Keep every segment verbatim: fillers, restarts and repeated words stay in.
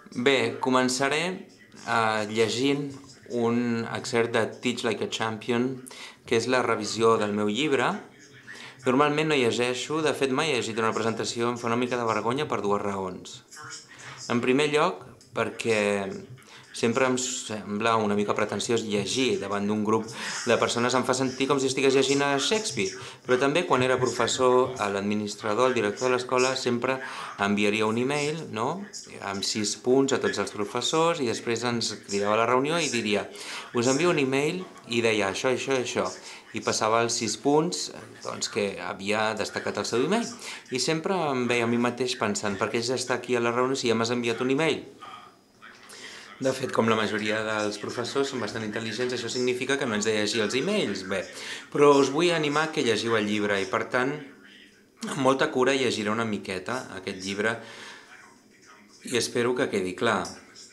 Bé, començaré uh, llegint un exert de Teach Like a Champion, que és la revisió del meu llibre. Normalment no llegeixo, de fet mai he llegit una presentació, em fa una mica de vergonya per dues raons. En primer lloc, perquè sempre em sembla una mica pretensiós llegir davant d'un grup de persones, em fa sentir com si estigués llegint a Shakespeare, però també quan era professor, l'administrador, el director de l'escola, sempre enviaria un e-mail, no?, amb sis punts a tots els professors, i després ens cridava a la reunió i diria: us envio un e-mail, i deia això, això i això, i passava els sis punts doncs, que havia destacat el seu e-mail. I sempre em veia a mi mateix pensant: per què ja està aquí a la reunió si ja m'has enviat un e-mail? De fet, com la majoria dels professors són bastant intel·ligents, això significa que no ens de llegir els e-mails. Bé, però us vull animar que llegiu el llibre i, per tant, amb molta cura llegiré una miqueta aquest llibre i espero que quedi clar.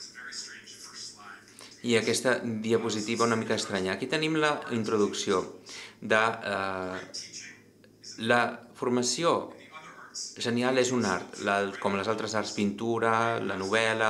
I aquesta diapositiva una mica estranya. Aquí tenim la introducció de eh, la formació. Genial és un art, la, com les altres arts, pintura, la novel·la.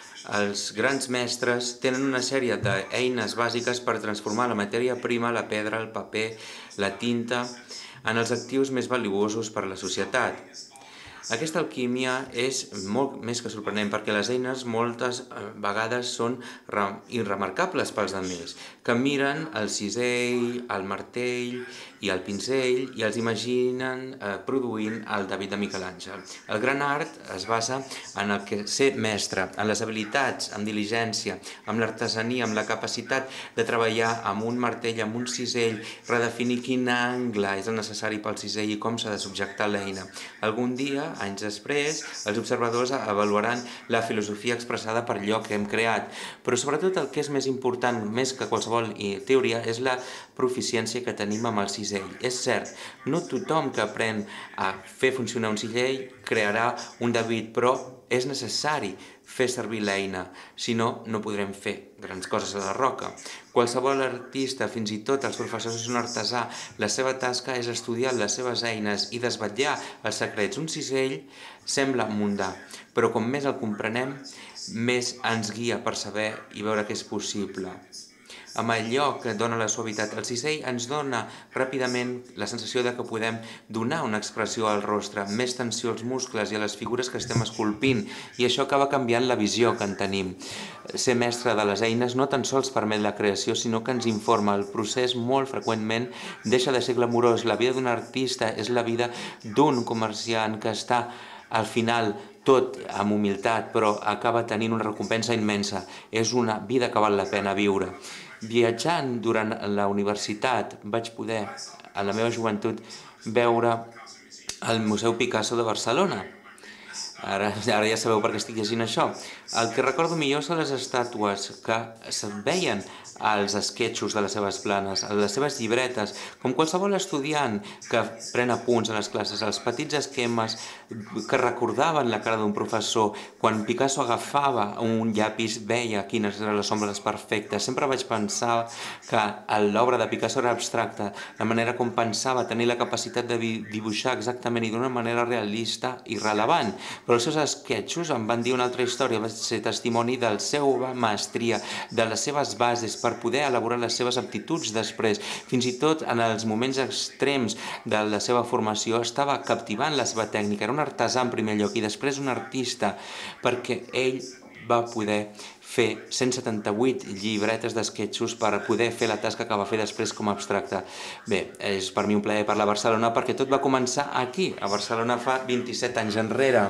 Els grans mestres tenen una sèrie d'eines bàsiques per transformar la matèria prima, la pedra, el paper, la tinta, en els actius més valuosos per a la societat. Aquesta alquímia és molt més que sorprenent, perquè les eines moltes vegades són irremarcables pels altres, que miren el cisell, el martell i el pinzell i els imaginen eh, produint el David de Miquel Àngel. El gran art es basa en el que ser mestre, en les habilitats, en diligència, amb l'artesania, amb la capacitat de treballar amb un martell, amb un cisell, redefinir quin angle és el necessari pel cisell i com s'ha de subjectar l'eina. Algun dia, anys després, els observadors avaluaran la filosofia expressada per allò que hem creat, però sobretot el que és més important, més que qualsevol teoria, és la proficiència que tenim amb el cisell. És cert, no tothom que aprèn a fer funcionar un cisell crearà un David, però és necessari fer servir l'eina, si no, no podrem fer grans coses a la roca. Qualsevol artista, fins i tot els professors, és un artesà. La seva tasca és estudiar les seves eines i desvetllar els secrets. Un cisell sembla mundà, però com més el comprenem, més ens guia per saber i veure què és possible. Amb allò que dona la suavitat, el cisell ens dona ràpidament la sensació de que podem donar una expressió al rostre, més tensió als muscles i a les figures que estem esculpint, i això acaba canviant la visió que en tenim. Ser mestre de les eines no tan sols permet la creació, sinó que ens informa. El procés molt freqüentment deixa de ser glamurós. La vida d'un artista és la vida d'un comerciant que està al final tot amb humilitat, però acaba tenint una recompensa immensa. És una vida que val la pena viure. Viatjant durant la universitat vaig poder, a la meva joventut, veure el Museu Picasso de Barcelona. Ara, ara ja sabeu per què estic llegint això. El que recordo millor són les estàtues que es veien als esquetxos de les seves planes, a les seves llibretes, com qualsevol estudiant que pren apunts a les classes, els petits esquemes que recordaven la cara d'un professor. Quan Picasso agafava un llapis veia quines eren les ombres perfectes. Sempre vaig pensar que l'obra de Picasso era abstracta, la manera com pensava, tenir la capacitat de dibuixar exactament i d'una manera realista i rellevant. Però els seus esquetxos em van dir una altra història, va ser testimoni de la seva maestria, de les seves bases per poder elaborar les seves aptituds després. Fins i tot en els moments extrems de la seva formació estava captivant la seva tècnica. Era un artesà en primer lloc i després un artista, perquè ell va poder fer cent setanta-vuit llibretes d'esquetxos per poder fer la tasca que va fer després com a abstracte. Bé, és per mi un plaer parlar a Barcelona perquè tot va començar aquí, a Barcelona fa vint-i-set anys enrere,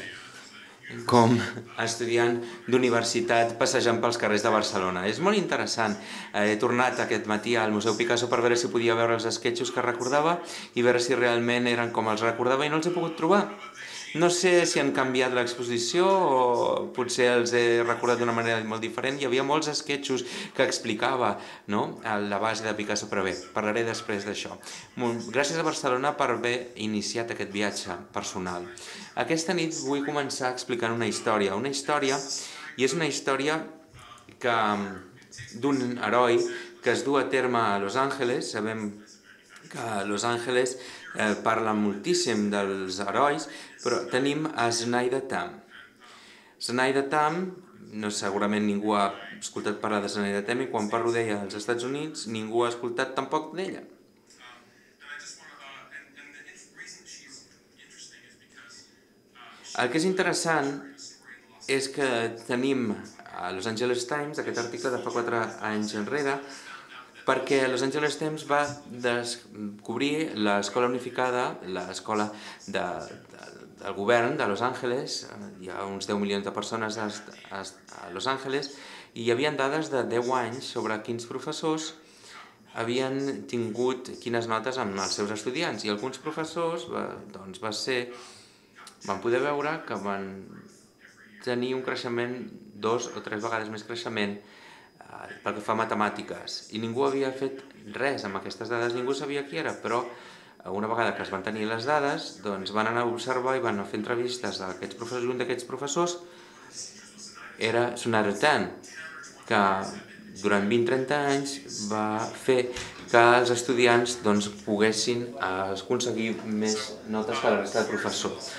com a estudiant d'universitat passejant pels carrers de Barcelona. És molt interessant. He tornat aquest matí al Museu Picasso per veure si podia veure els esquetxos que recordava i veure si realment eren com els recordava i no els he pogut trobar. No sé si han canviat l'exposició o potser els he recordat d'una manera molt diferent. Hi havia molts esquetxos que explicava, no?, la base de Picasso, però bé, parlaré després d'això. Gràcies a Barcelona per haver iniciat aquest viatge personal. Aquesta nit vull començar explicant una història. Una història, i és una història que d'un heroi que es du a terme a Los Angeles. Sabem que a Los Angeles eh, parlen moltíssim dels herois, però tenim a Snyder Tam. Zenaida Tam, no, segurament ningú ha escoltat parlar de Zenaida Tam, i quan parlo d'ella als Estats Units ningú ha escoltat tampoc d'ella. El que és interessant és que tenim a Los Angeles Times aquest article de fa quatre anys enrere, perquè Los Angeles Times va descobrir l'escola unificada, l'escola de, de, del govern de Los Angeles. Hi ha uns deu milions de persones a, a, a Los Angeles, i hi havia dades de deu anys sobre quins professors havien tingut quines notes amb els seus estudiants, i alguns professors va, doncs va ser, van poder veure que van tenir un creixement dos o tres vegades més creixement eh, pel que fa a matemàtiques, i ningú havia fet res amb aquestes dades, ningú sabia qui era, però una vegada que es van tenir les dades, doncs van anar a observar i van anar a fer entrevistes a aquests professors, i un d'aquests professors era Zenaida Tam, que durant vint a trenta anys va fer que els estudiants doncs, poguessin aconseguir més notes que la resta de professors.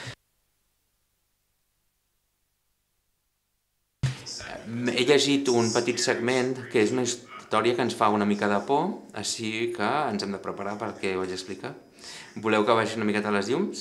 He llegit un petit segment que és una història que ens fa una mica de por, així que ens hem de preparar perquè ho vaig explicar. Voleu que baixi una miqueta les llums?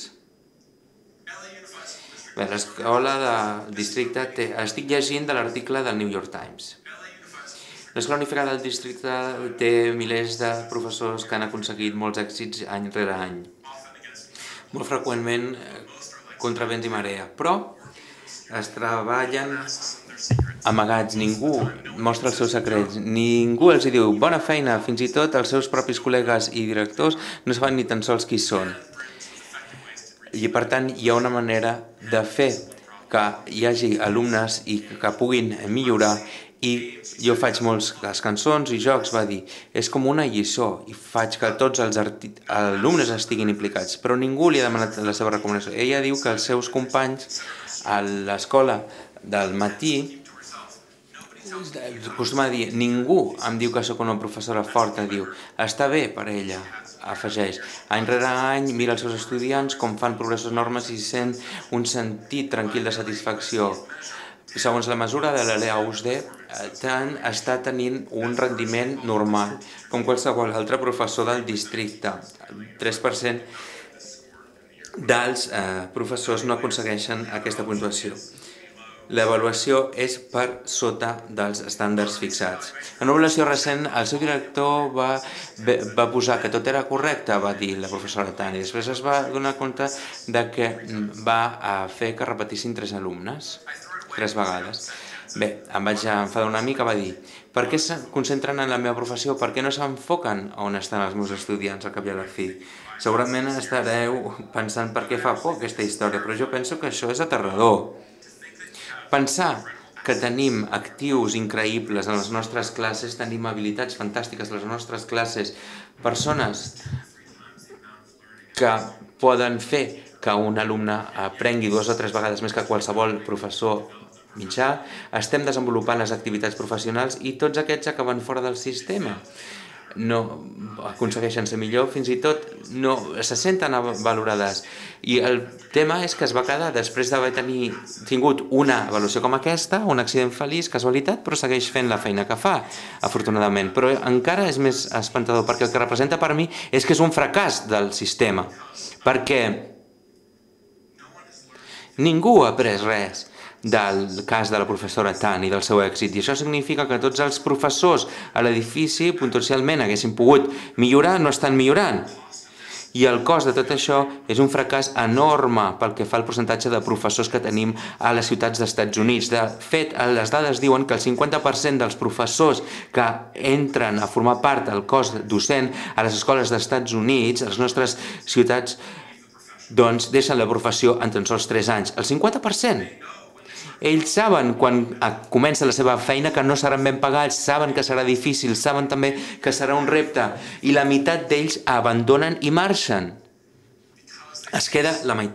Bé, l'escola del districte té... Estic llegint de l'article del New York Times. L'escola unificada del districte té milers de professors que han aconseguit molts èxits any rere any. Molt freqüentment contra vents i marea, però es treballen amagats, ningú mostra els seus secrets, ningú els diu bona feina, fins i tot els seus propis col·legues i directors no saben ni tan sols qui són. I per tant hi ha una manera de fer que hi hagi alumnes i que puguin millorar, i jo faig moltes cançons i jocs, va dir, és com una lliçó, i faig que tots els alumnes estiguin implicats, però ningú li ha demanat la seva recomanació. Ella diu que els seus companys a l'escola del matí acostuma a dir, ningú em diu que sóc una professora forta, diu, està bé per ella, afegeix. Any rere any mira els seus estudiants com fan progressos enormes i sent un sentit tranquil de satisfacció. Segons la mesura de la Lea U S D, tant està tenint un rendiment normal, com qualsevol altre professor del districte. El tres per cent dels eh, professors no aconsegueixen aquesta puntuació. L'avaluació és per sota dels estàndards fixats. En una avaluació recent, el seu director va, va posar que tot era correcte, va dir la professora Tam, i després es va donar compte de que va fer que repetissin tres alumnes, tres vegades. Bé, em vaig enfadar una mica, va dir, per què es concentren en la meva professió? Per què no s'enfoquen on estan els meus estudiants al cap i a la fi? Segurament estareu pensant per què fa por aquesta història, però jo penso que això és aterrador. Pensar que tenim actius increïbles en les nostres classes, tenim habilitats fantàstiques en les nostres classes, persones que poden fer que un alumne aprengui dues o tres vegades més que qualsevol professor mitjà, estem desenvolupant les activitats professionals i tots aquests acaben fora del sistema. No aconsegueixen ser millor, fins i tot no se senten valorades. I el tema és que es va quedar, després d'haver tingut una avaluació com aquesta, un accident feliç, casualitat, però segueix fent la feina que fa, afortunadament. Però encara és més espantador, perquè el que representa per mi és que és un fracàs del sistema, perquè ningú ha après res del cas de la professora Tam i del seu èxit, i això significa que tots els professors a l'edifici potencialment haguessin pogut millorar, no estan millorant, i el cost de tot això és un fracàs enorme pel que fa al percentatge de professors que tenim a les ciutats dels Estats Units. De fet, les dades diuen que el cinquanta per cent dels professors que entren a formar part del cos docent a les escoles dels Estats Units, a les nostres ciutats, doncs deixen la professió en tan sols tres anys. El cinquanta per cent! Ells saben, quan comença la seva feina, que no seran ben pagats, saben que serà difícil, saben també que serà un repte, i la meitat d'ells abandonen i marxen. Es queda la meitat.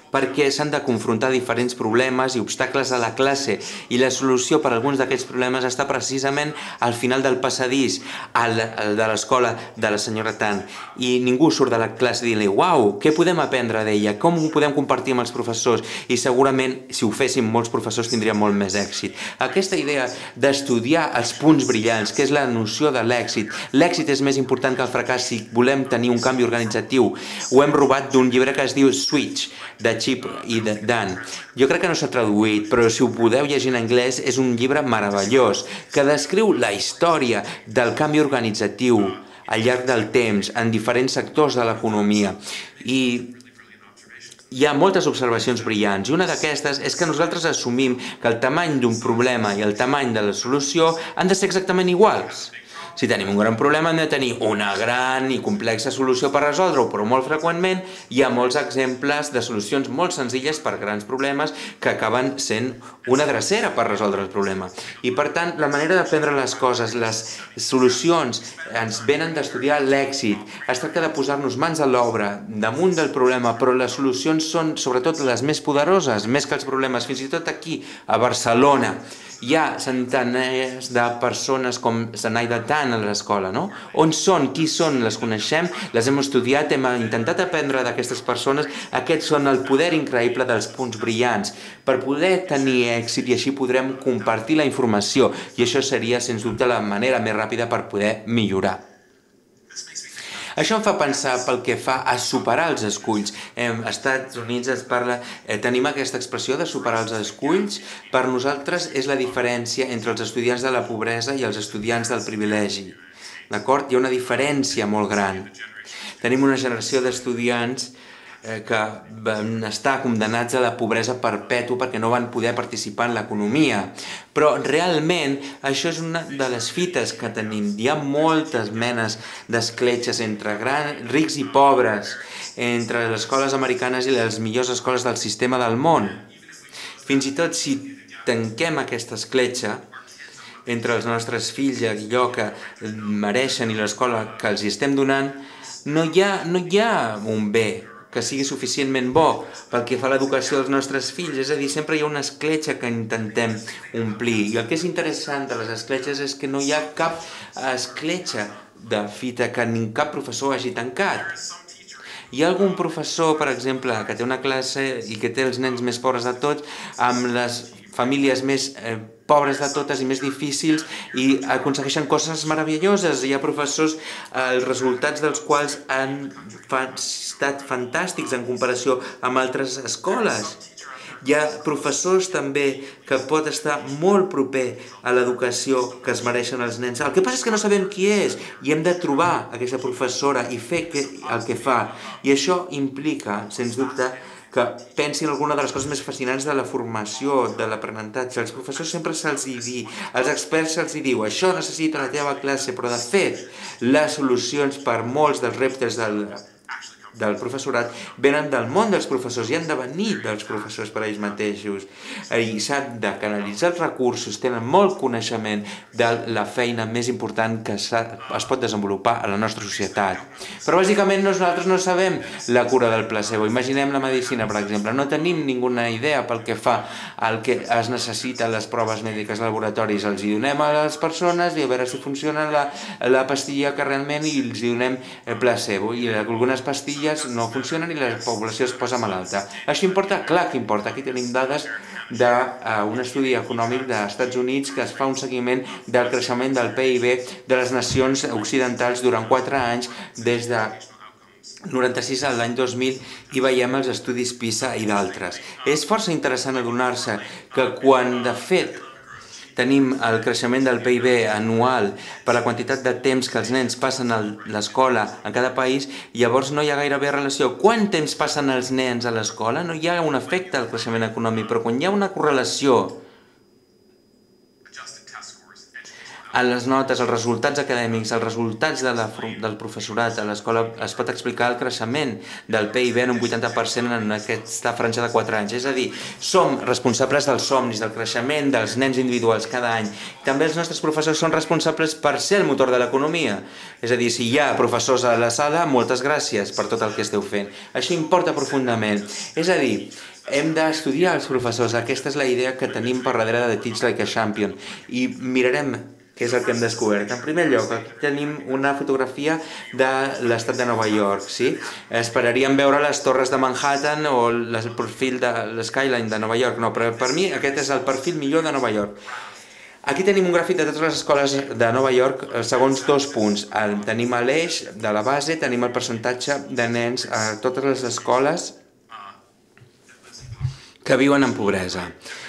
perquè s'han de confrontar diferents problemes i obstacles a la classe, i la solució per a alguns d'aquests problemes està precisament al final del passadís, al, al de l'escola de la senyora Tan, i ningú surt de la classe dient-li «Uau, què podem aprendre d'ella? Com ho podem compartir amb els professors?» I segurament, si ho féssim, molts professors tindrien molt més èxit. Aquesta idea d'estudiar els punts brillants, que és la noció de l'èxit. L'èxit és més important que el fracàs si volem tenir un canvi organitzatiu. Ho hem robat d'un llibre que es diu Switch, de Chip i de Dan. Jo crec que no s'ha traduït, però si ho podeu llegir en anglès, és un llibre meravellós, que descriu la història del canvi organitzatiu al llarg del temps, en diferents sectors de l'economia. I hi ha moltes observacions brillants, i una d'aquestes és que nosaltres assumim que el tamany d'un problema i el tamany de la solució han de ser exactament iguals. Si tenim un gran problema hem de tenir una gran i complexa solució per resoldre-ho, però molt freqüentment hi ha molts exemples de solucions molt senzilles per grans problemes que acaben sent una drecera per resoldre el problema. I per tant, la manera d'aprendre les coses, les solucions, ens venen d'estudiar l'èxit. Es tracta de posar-nos mans a l'obra, damunt del problema, però les solucions són sobretot les més poderoses, més que els problemes. Fins i tot aquí, a Barcelona, hi ha centenars de persones com Zenaida Tan a l'escola, no? On són? Qui són? Les coneixem? Les hem estudiat? Hem intentat aprendre d'aquestes persones? Aquests són el poder increïble dels punts brillants. Per poder tenir èxit, i així podrem compartir la informació, i això seria, sens dubte, la manera més ràpida per poder millorar. Això em fa pensar pel que fa a superar els esculls. Als Estats Units es parla, eh, tenim aquesta expressió de superar els esculls. Per nosaltres és la diferència entre els estudiants de la pobresa i els estudiants del privilegi. D'acord? Hi ha una diferència molt gran. Tenim una generació d'estudiants eh, que van estar condemnats a la pobresa perpètua perquè no van poder participar en l'economia. Però realment això és una de les fites que tenim. Hi ha moltes menes d'escletxes entre gran, rics i pobres, entre les escoles americanes i les millors escoles del sistema del món. Fins i tot si tanquem aquesta escletxa entre els nostres fills i allò que mereixen i l'escola que els hi estem donant, no hi ha, no hi ha un bé que sigui suficientment bo pel que fa a l'educació dels nostres fills. És a dir, sempre hi ha una escletxa que intentem omplir. I el que és interessant de les escletxes és que no hi ha cap escletxa de fita que ni cap professor hagi tancat. Hi ha algun professor, per exemple, que té una classe i que té els nens més pobres de tots, amb les famílies més eh, pobres de totes i més difícils, i aconsegueixen coses meravelloses. Hi ha professors, eh, els resultats dels quals han fa, estat fantàstics en comparació amb altres escoles. Hi ha professors també que pot estar molt proper a l'educació que es mereixen els nens. El que passa és que no sabem qui és i hem de trobar aquesta professora i fer que, el que fa. I això implica, sens dubte, que pensin alguna de les coses més fascinants de la formació, de l'aprenentatge. Els professors sempre se'ls hi diu, els experts se'ls hi diu, això necessita la teva classe, però de fet, les solucions per molts dels reptes del del professorat venen del món dels professors i han de venir dels professors per ells mateixos, i s'han de canalitzar els recursos, tenen molt coneixement de la feina més important que es pot desenvolupar a la nostra societat. Però bàsicament nosaltres no sabem la cura del placebo. Imaginem la medicina, per exemple, no tenim ninguna idea pel que fa al que es necessita les proves mèdiques als laboratoris, els hi donem a les persones i a veure si funciona la, la pastilla que realment, i els hi donem placebo, i algunes pastilles no funcionen i la població es posa malalta. Això importa? Clar que importa. Aquí tenim dades d'un estudi econòmic dels Estats Units que es fa un seguiment del creixement del P I B de les nacions occidentals durant quatre anys, des de noranta-sis a l'any dos mil, i veiem els estudis PISA i d'altres. És força interessant adonar-se que quan de fet tenim el creixement del P I B anual per la quantitat de temps que els nens passen a l'escola en cada país, llavors no hi ha gairebé relació. Quant temps passen els nens a l'escola? No hi ha un efecte al creixement econòmic, però quan hi ha una correlació a les notes, els resultats acadèmics, els resultats de la, del professorat a l'escola, es pot explicar el creixement del P I B en un vuitanta per cent en aquesta franja de quatre anys. És a dir, som responsables dels somnis, del creixement dels nens individuals cada any. També els nostres professors són responsables per ser el motor de l'economia. És a dir, si hi ha professors a la sala, moltes gràcies per tot el que esteu fent. Això importa profundament. És a dir, hem d'estudiar els professors. Aquesta és la idea que tenim per darrere de Teach Like a Champion. I mirarem què és el que hem descobert. En primer lloc, aquí tenim una fotografia de l'estat de Nova York, sí? Esperaríem veure les torres de Manhattan o el perfil de l'Skyline de Nova York, no, però per mi aquest és el perfil millor de Nova York. Aquí tenim un gràfic de totes les escoles de Nova York segons dos punts. El, tenim l'eix de la base, tenim el percentatge de nens a totes les escoles que viuen en pobresa.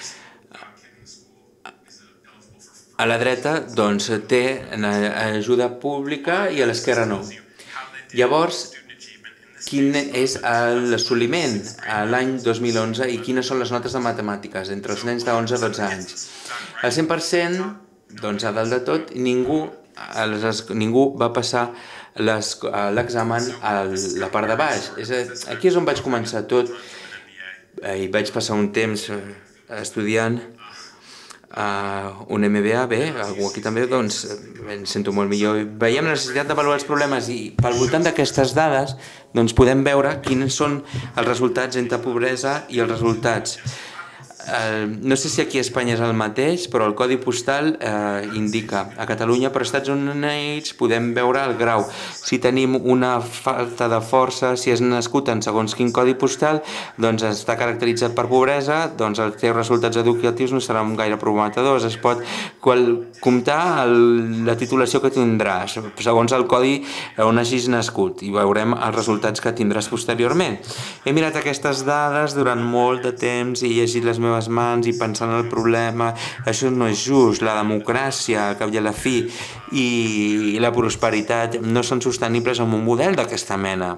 A la dreta, doncs, té ajuda pública i a l'esquerra no. Llavors, quin és l'assoliment a l'any dos mil onze i quines són les notes de matemàtiques entre els nens de onze a dotze anys? El cent per cent, doncs, a dalt de tot, ningú, ningú va passar l'examen a la part de baix. Aquí és on vaig començar tot i vaig passar un temps estudiant Uh, un M B A, bé, algú aquí també, doncs, em sento molt millor. Veiem la necessitat d'avaluar els problemes i pel voltant d'aquestes dades doncs podem veure quins són els resultats entre pobresa i els resultats. Uh, no sé si aquí a Espanya és el mateix, però el codi postal uh, indica a Catalunya, però als Estats Units podem veure el grau. Si tenim una falta de força, si és nascut en segons quin codi postal, doncs està caracteritzat per pobresa, doncs els teus resultats educatius no seran gaire prometedors. Es pot comptar el, la titulació que tindràs, segons el codi on hagis nascut, i veurem els resultats que tindràs posteriorment. He mirat aquestes dades durant molt de temps i he llegit les meves mans i pensant en el problema. Això no és just. La democràcia, al cap i a la fi, i la prosperitat no són sostenibles amb un model d'aquesta mena.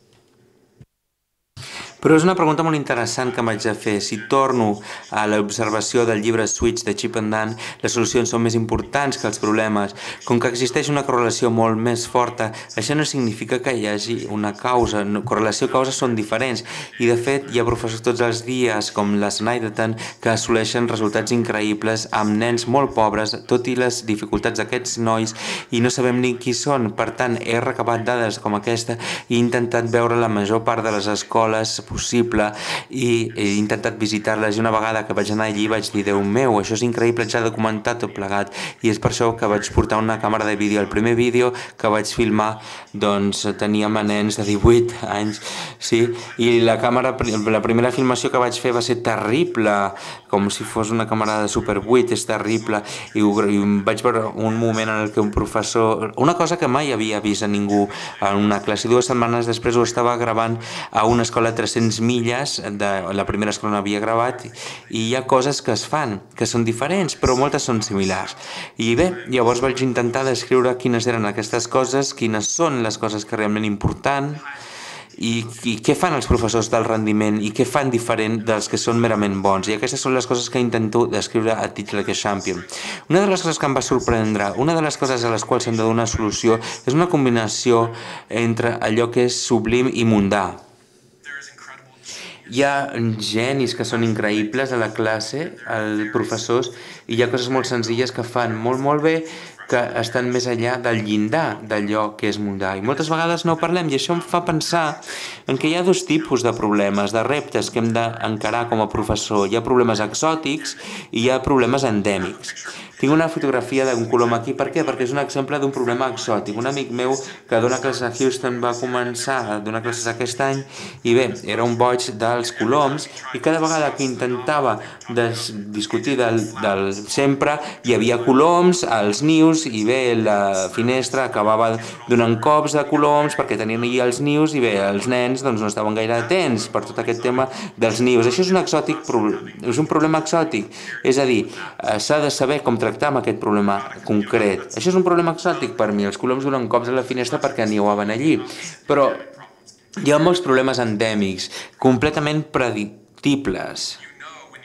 Però és una pregunta molt interessant que m'haig de fer. Si torno a l'observació del llibre Switch de Chip and Dan, les solucions són més importants que els problemes. Com que existeix una correlació molt més forta, això no significa que hi hagi una causa. Correlació i causa són diferents. I de fet hi ha professors tots els dies, com la Snyderton, que assoleixen resultats increïbles amb nens molt pobres, tot i les dificultats d'aquests nois, i no sabem ni qui són. Per tant, he recabat dades com aquesta i he intentat veure la major part de les escoles possible i he intentat visitar-les, i una vegada que vaig anar allí vaig dir, Déu meu, això és increïble, ja documentat tot plegat, i és per això que vaig portar una càmera de vídeo. El primer vídeo que vaig filmar doncs teníem a nens de divuit anys, sí, i la càmera, la primera filmació que vaig fer va ser terrible, com si fos una càmera de Super vuit, és terrible, i, ho, i vaig veure un moment en el que un professor, una cosa que mai havia vist a ningú en una classe, dues setmanes després ho estava gravant a una escola de tres-centes milles, de la primera escola no havia gravat, i hi ha coses que es fan, que són diferents, però moltes són similars. I bé, llavors vaig intentar descriure quines eren aquestes coses, quines són les coses que realment important, i, i què fan els professors del rendiment i què fan diferent dels que són merament bons. I aquestes són les coses que intento descriure a Teach Like a Champion. Una de les coses que em va sorprendre, una de les coses a les quals hem de donar solució, és una combinació entre allò que és sublim i mundà. Hi ha genis que són increïbles a la classe, els professors, i hi ha coses molt senzilles que fan molt, molt bé, que estan més enllà del llindar d'allò que és mundà. I moltes vegades no parlem, i això em fa pensar en que hi ha dos tipus de problemes, de reptes que hem d'encarar com a professor. Hi ha problemes exòtics i hi ha problemes endèmics. Tinc una fotografia d'un colom aquí. Per què? Perquè és un exemple d'un problema exòtic. Un amic meu que dona classes a Houston va començar a donar classes aquest any i bé, era un boig dels coloms, i cada vegada que intentava discutir del, del sempre hi havia coloms als nius, i bé, la finestra acabava donant cops de coloms perquè tenien allà els nius, i bé, els nens doncs, no estaven gaire atents per tot aquest tema dels nius. Això és un exòtic, és un problema exòtic, és a dir, s'ha de saber com tractar amb aquest problema concret. Això és un problema exòtic per mi, els coloms donen cops a la finestra perquè niuaven allí, però hi ha molts problemes endèmics, completament predictibles.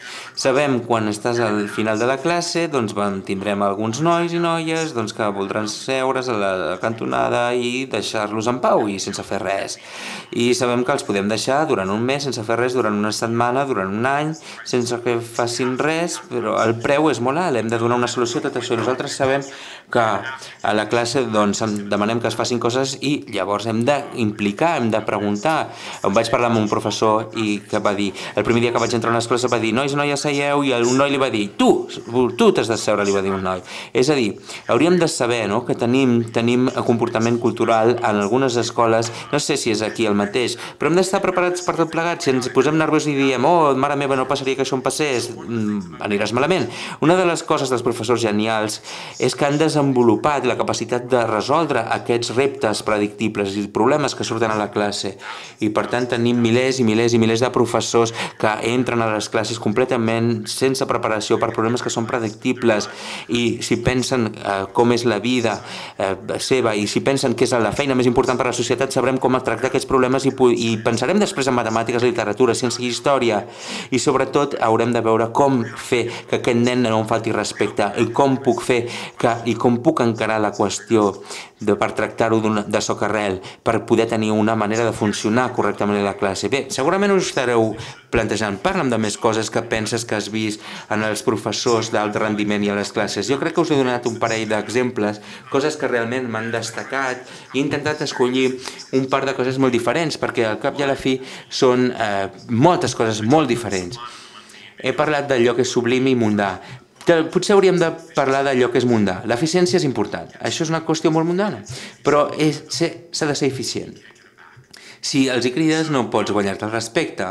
Sabem quan estàs al final de la classe, doncs tindrem alguns nois i noies doncs, que voldran seure's a la cantonada i deixar-los en pau i sense fer res. I sabem que els podem deixar durant un mes sense fer res, durant una setmana, durant un any, sense que facin res, però el preu és molt alt, hem de donar una solució a tot això. Nosaltres sabem que a la classe doncs, demanem que es facin coses i llavors hem d'implicar, hem de preguntar. Em vaig parlar amb un professor i que va dir, el primer dia que vaig entrar a l'escola va dir, nois, noies, seieu, i un noi li va dir, tu, tu t'has de seure, li va dir un noi. És a dir, hauríem de saber no, que tenim, tenim comportament cultural en algunes escoles, no sé si és aquí el mateix, però hem d'estar preparats per tot plegat. Si ens posem nerviosos i diem, oh, mare meva, no passaria que això em passés, mm, aniràs malament. Una de les coses dels professors genials és que han desenvolupat la capacitat de resoldre aquests reptes predictibles i problemes que surten a la classe. I per tant tenim milers i milers i milers de professors que entren a les classes completament sense preparació per problemes que són predictibles, i si pensen eh, com és la vida eh, seva, i si pensen que és la feina més important per a la societat, sabrem com tractar aquests problemes i, i pensarem després en matemàtiques, literatura, ciència i història, i sobretot haurem de veure com fer que aquest nen no em falti respecte, i com puc fer que, i com puc encarar la qüestió de, per tractar-ho de socarrel, per poder tenir una manera de funcionar correctament a la classe. Bé, segurament us estareu plantejant, parla'm de més coses que penses que has vist en els professors d'alt rendiment i a les classes. Jo crec que us he donat un parell d'exemples, coses que realment m'han destacat, i he intentat escollir un par de coses molt diferents, perquè al cap i a la fi són eh, moltes coses molt diferents. He parlat d'allò que és sublim i mundà. Potser hauríem de parlar d'allò que és mundà. L'eficiència és important, això és una qüestió molt mundana, però s'ha de ser eficient. Si els hi crides no pots guanyar-te el respecte.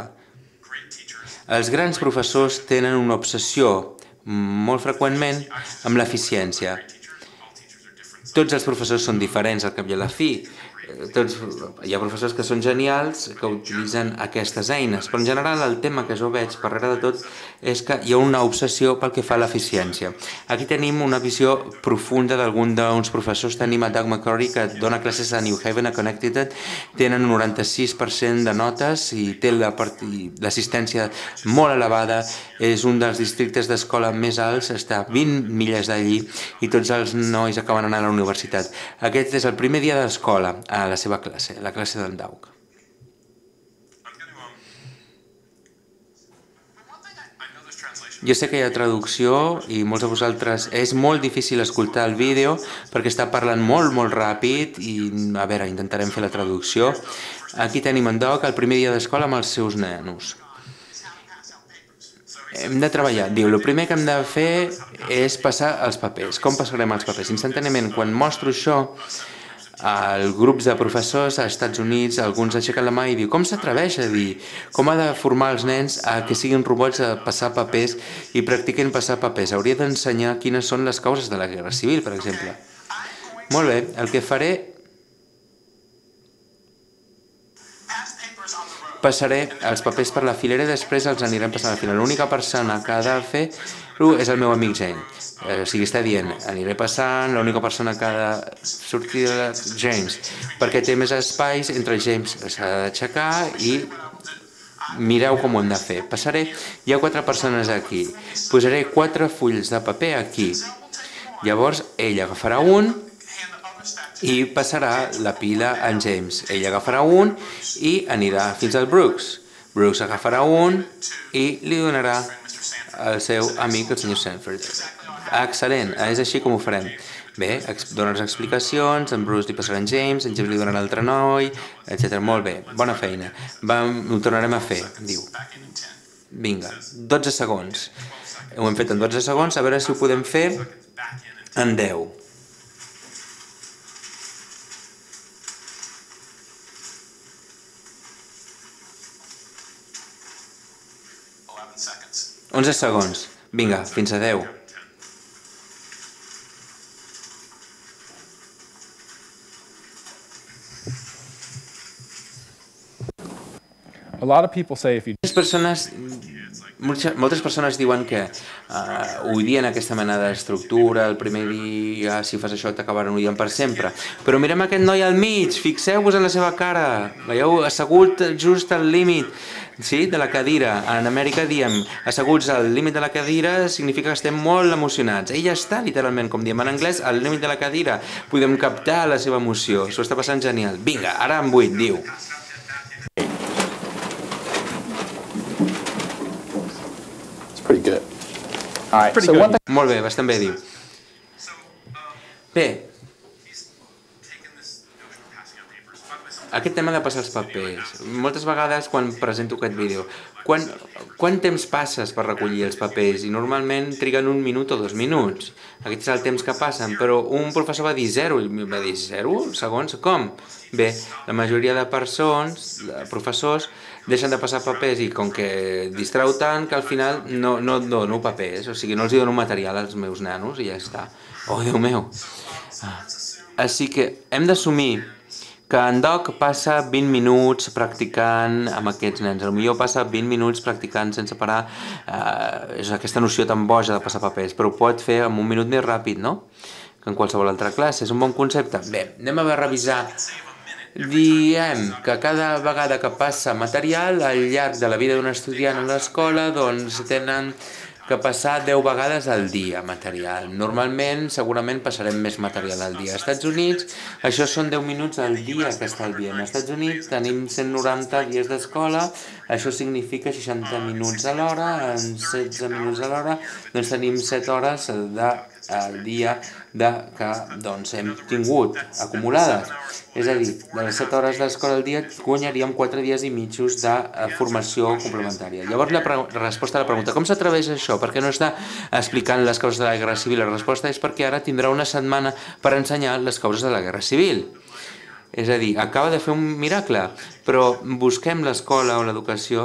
Els grans professors tenen una obsessió molt freqüentment amb l'eficiència. Tots els professors són diferents al cap i a la fi. Tots, hi ha professors que són genials, que utilitzen aquestes eines, però en general el tema que jo veig darrere de tot és que hi ha una obsessió pel que fa a l'eficiència. Aquí tenim una visió profunda d'algun d'uns professors. Tenim a Doug McCurry, que dona classes a New Haven, a Connecticut, tenen un noranta-sis per cent de notes i té l'assistència molt elevada, és un dels districtes d'escola més alts, està a vint milles d'allí i tots els nois acaben anant a la universitat. Aquest és el primer dia d'escola a la seva classe, la classe d'en Doug. Jo sé que hi ha traducció i molts de vosaltres és molt difícil escoltar el vídeo perquè està parlant molt, molt ràpid i, a veure, intentarem fer la traducció. Aquí tenim en Doug el primer dia d'escola amb els seus nenos. Hem de treballar. Diu, el primer que hem de fer és passar els papers. Com passarem els papers? Instantàniament, quan mostro això, als grups de professors als Estats Units, alguns aixequen la mà i diu, com s'atreveix a dir? Com ha de formar els nens a que siguin robots a passar papers i practiquen passar papers? Hauria d'ensenyar quines són les causes de la guerra civil, per exemple. Molt bé, el que faré... Passaré els papers per la filera i després els anirem passant a la filera. L'única persona que ha de fer-ho és el meu amic James. O sigui, està dient, aniré passant, l'única persona que ha de sortir de James, perquè té més espais entre James, s'ha d'aixecar i mireu com ho hem de fer. Passaré, hi ha quatre persones aquí, posaré quatre fulls de paper aquí. Llavors, ell agafarà un i passarà la pila en James. Ell agafarà un i anirà fins al Brooks. Brooks agafarà un i li donarà al seu amic, el senyor Sanford. Excel·lent, és així com ho farem. Bé, dona les explicacions, en Bruce li passarà en James, en James li donarà l'altre noi, etcètera. Molt bé, bona feina. Ho tornarem a fer, diu. Vinga, dotze segons. Ho hem fet en dotze segons, a veure si ho podem fer en deu. onze segons. Vinga, fins a deu. moltes persones moltes persones diuen que uh, odien aquesta mena d'estructura, el primer dia, si fas això t'acabaran odiant per sempre. Però mirem aquest noi al mig, fixeu-vos en la seva cara, veieu, assegut just al límit, sí, de la cadira. En Amèrica diem, asseguts al límit de la cadira significa que estem molt emocionats. Ell està literalment, com diem en anglès, al límit de la cadira. Podem captar la seva emoció, s'ho està passant genial. Vinga, ara en vuit, diu. Pretty good. All right, so one thing... Molt bé, bastant bé, diu. Bé, aquest tema de passar els papers. Moltes vegades quan presento aquest vídeo, quan, quant temps passes per recollir els papers? I normalment triguen un minut o dos minuts. Aquest és el temps que passen, però un professor va dir zero, i va dir zero segons? Com? Bé, la majoria de persones, de professors, deixen de passar papers i com que distreu tant que al final no, no dono papers, o sigui, no els dono material als meus nanos i ja està. Oh, Déu meu! Ah. Així que hem d'assumir que en Doc passa vint minuts practicant amb aquests nens. Potser passa vint minuts practicant sense parar. Eh, és aquesta noció tan boja de passar papers, però ho pot fer en un minut més ràpid, no? Que en qualsevol altra classe. És un bon concepte. Bé, anem a revisar. Diem que cada vegada que passa material al llarg de la vida d'un estudiant a l'escola, doncs tenen que passar deu vegades al dia material. Normalment, segurament passarem més material al dia. Als Estats Units, això són deu minuts al dia que estalviem. Als Estats Units tenim cent noranta dies d'escola, això significa seixanta minuts a l'hora, en setze minuts a l'hora, doncs tenim set hores de, al dia de, que doncs, hem tingut acumulades. És a dir, de les set hores d'escola al dia guanyaríem quatre dies i mitjos de formació complementària. Llavors la, la resposta a la pregunta, com s'atreveix això? Per què no està explicant les causes de la Guerra Civil? La resposta és perquè ara tindrà una setmana per ensenyar les causes de la Guerra Civil. És a dir, acaba de fer un miracle, però busquem l'escola o l'educació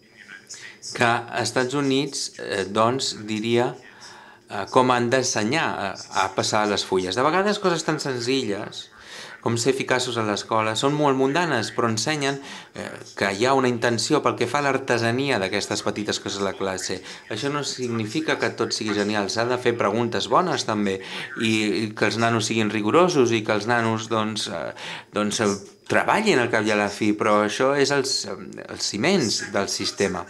que als Estats Units, eh, doncs, diria eh, com han d'ensenyar a, a passar les fulles. De vegades coses tan senzilles com ser eficaços a l'escola, són molt mundanes, però ensenyen eh, que hi ha una intenció pel que fa a l'artesania d'aquestes petites coses a la classe. Això no significa que tot sigui genial, s'ha de fer preguntes bones també, i, i que els nanos siguin rigorosos i que els nanos doncs, eh, doncs, eh, treballin al cap i a la fi, però això és els, els ciments del sistema.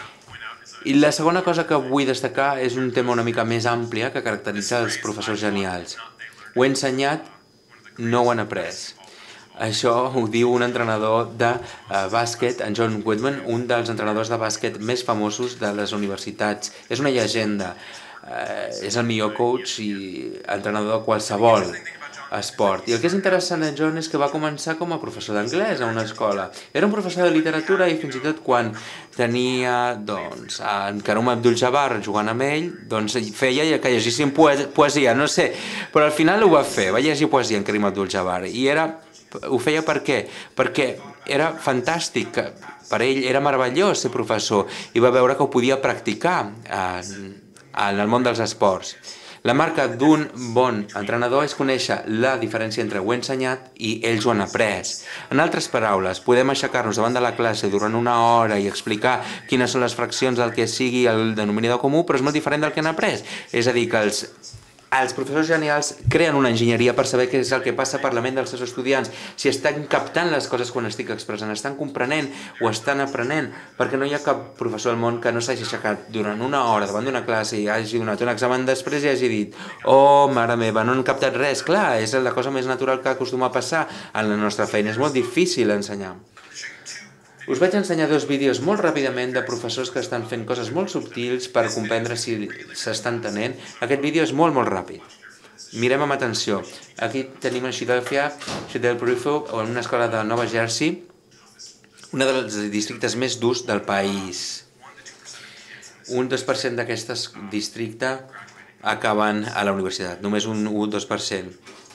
I la segona cosa que vull destacar és un tema una mica més àmplia que caracteritza els professors genials. Ho he ensenyat, no ho han après. Això ho diu un entrenador de uh, bàsquet, en John Wooden, un dels entrenadors de bàsquet més famosos de les universitats. És una llegenda. Uh, és el millor coach i entrenador de qualsevol esport. I el que és interessant en John és que va començar com a professor d'anglès a una escola. Era un professor de literatura i fins i tot quan tenia doncs, en Karim Abdul-Jabbar jugant amb ell, doncs feia que llegissin poesia, no sé, però al final ho va fer, va llegir poesia en Karim Abdul-Jabbar i era, ho feia per què? Perquè era fantàstic, per ell era meravellós ser professor i va veure que ho podia practicar en, en el món dels esports. La marca d'un bon entrenador és conèixer la diferència entre ho he ensenyat i ells ho han après. En altres paraules, podem aixecar-nos davant de la classe durant una hora i explicar quines són les fraccions del que sigui el denominador comú, però és molt diferent del que han après. És a dir, que els, els professors genials creen una enginyeria per saber què és el que passa per la ment dels seus estudiants, si estan captant les coses quan estic expressant, estan comprenent o estan aprenent, perquè no hi ha cap professor al món que no s'hagi aixecat durant una hora davant d'una classe i hagi donat un examen després i hagi dit oh, mare meva, no han captat res. Clar, és la cosa més natural que acostuma a passar en la nostra feina, és molt difícil ensenyar. Us vaig ensenyar dos vídeos molt ràpidament de professors que estan fent coses molt subtils per comprendre si s'estan entenent. Aquest vídeo és molt, molt ràpid. Mirem amb atenció. Aquí tenim a Philadelphia, Philadelphia, en una escola de Nova Jersey, un dels districtes més durs del país. Un dos per cent d'aquest districte acaben a la universitat, només un un dos per cent.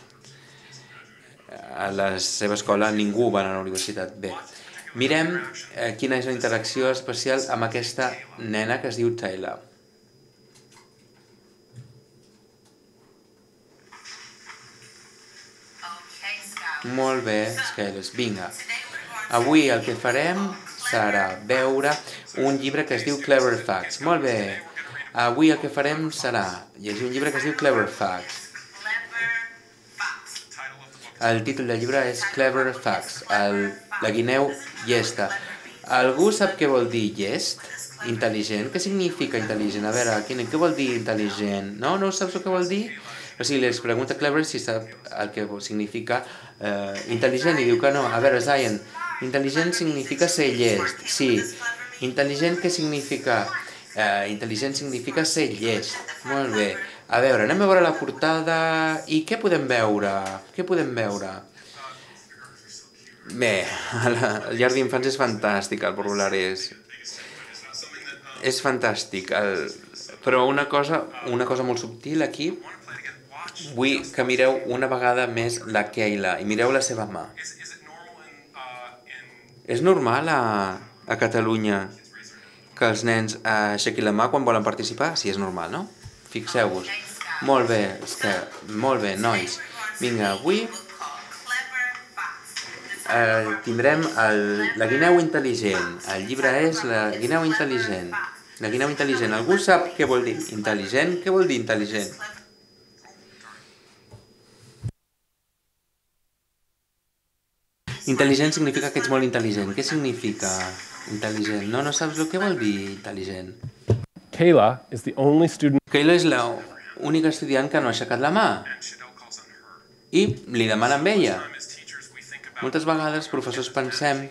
A la seva escola ningú va a la universitat. Bé, mirem eh, quina és la interacció especial amb aquesta nena que es diu Taylor. Molt bé, Skyles, vinga. Avui el que farem serà veure un llibre que es diu Clever Facts. Molt bé. Avui el que farem serà llegir un llibre que es diu Clever Facts. El títol del llibre és Clever Facts, el, la guineu llesta. Algú sap què vol dir llest? Intel·ligent? Què significa intel·ligent? A veure, què vol dir intel·ligent? No? No saps el que vol dir? O sigui, les pregunta Clever si sap el que significa eh, intel·ligent i diu que no. A veure, Zion, intel·ligent significa ser llest. Sí. Intel·ligent què significa? Eh, intel·ligent significa ser llest. Molt bé. A veure, anem a veure la portada i què podem veure? Què podem veure? Bé, el llar d'infants és fantàstic, el popular és... És fantàstic, el... però una cosa, una cosa molt subtil aquí, vull que mireu una vegada més la Kayla i mireu la seva mà. És normal a, a Catalunya que els nens aixequin la mà quan volen participar? Sí, és normal, no? Fixeu-vos. Molt bé, és que... Molt bé, nois. Vinga, avui eh, tindrem el, la guineu intel·ligent. El llibre és la guineu intel·ligent. La guineu intel·ligent. Algú sap què vol dir intel·ligent? Què vol dir intel·ligent? Intel·ligent significa que ets molt intel·ligent. Què significa intel·ligent? No, no saps el que vol dir intel·ligent. Kayla is the only student... Kayla és l'única estudiant que no ha aixecat la mà. I li demana amb ella. Moltes vegades, professors, pensem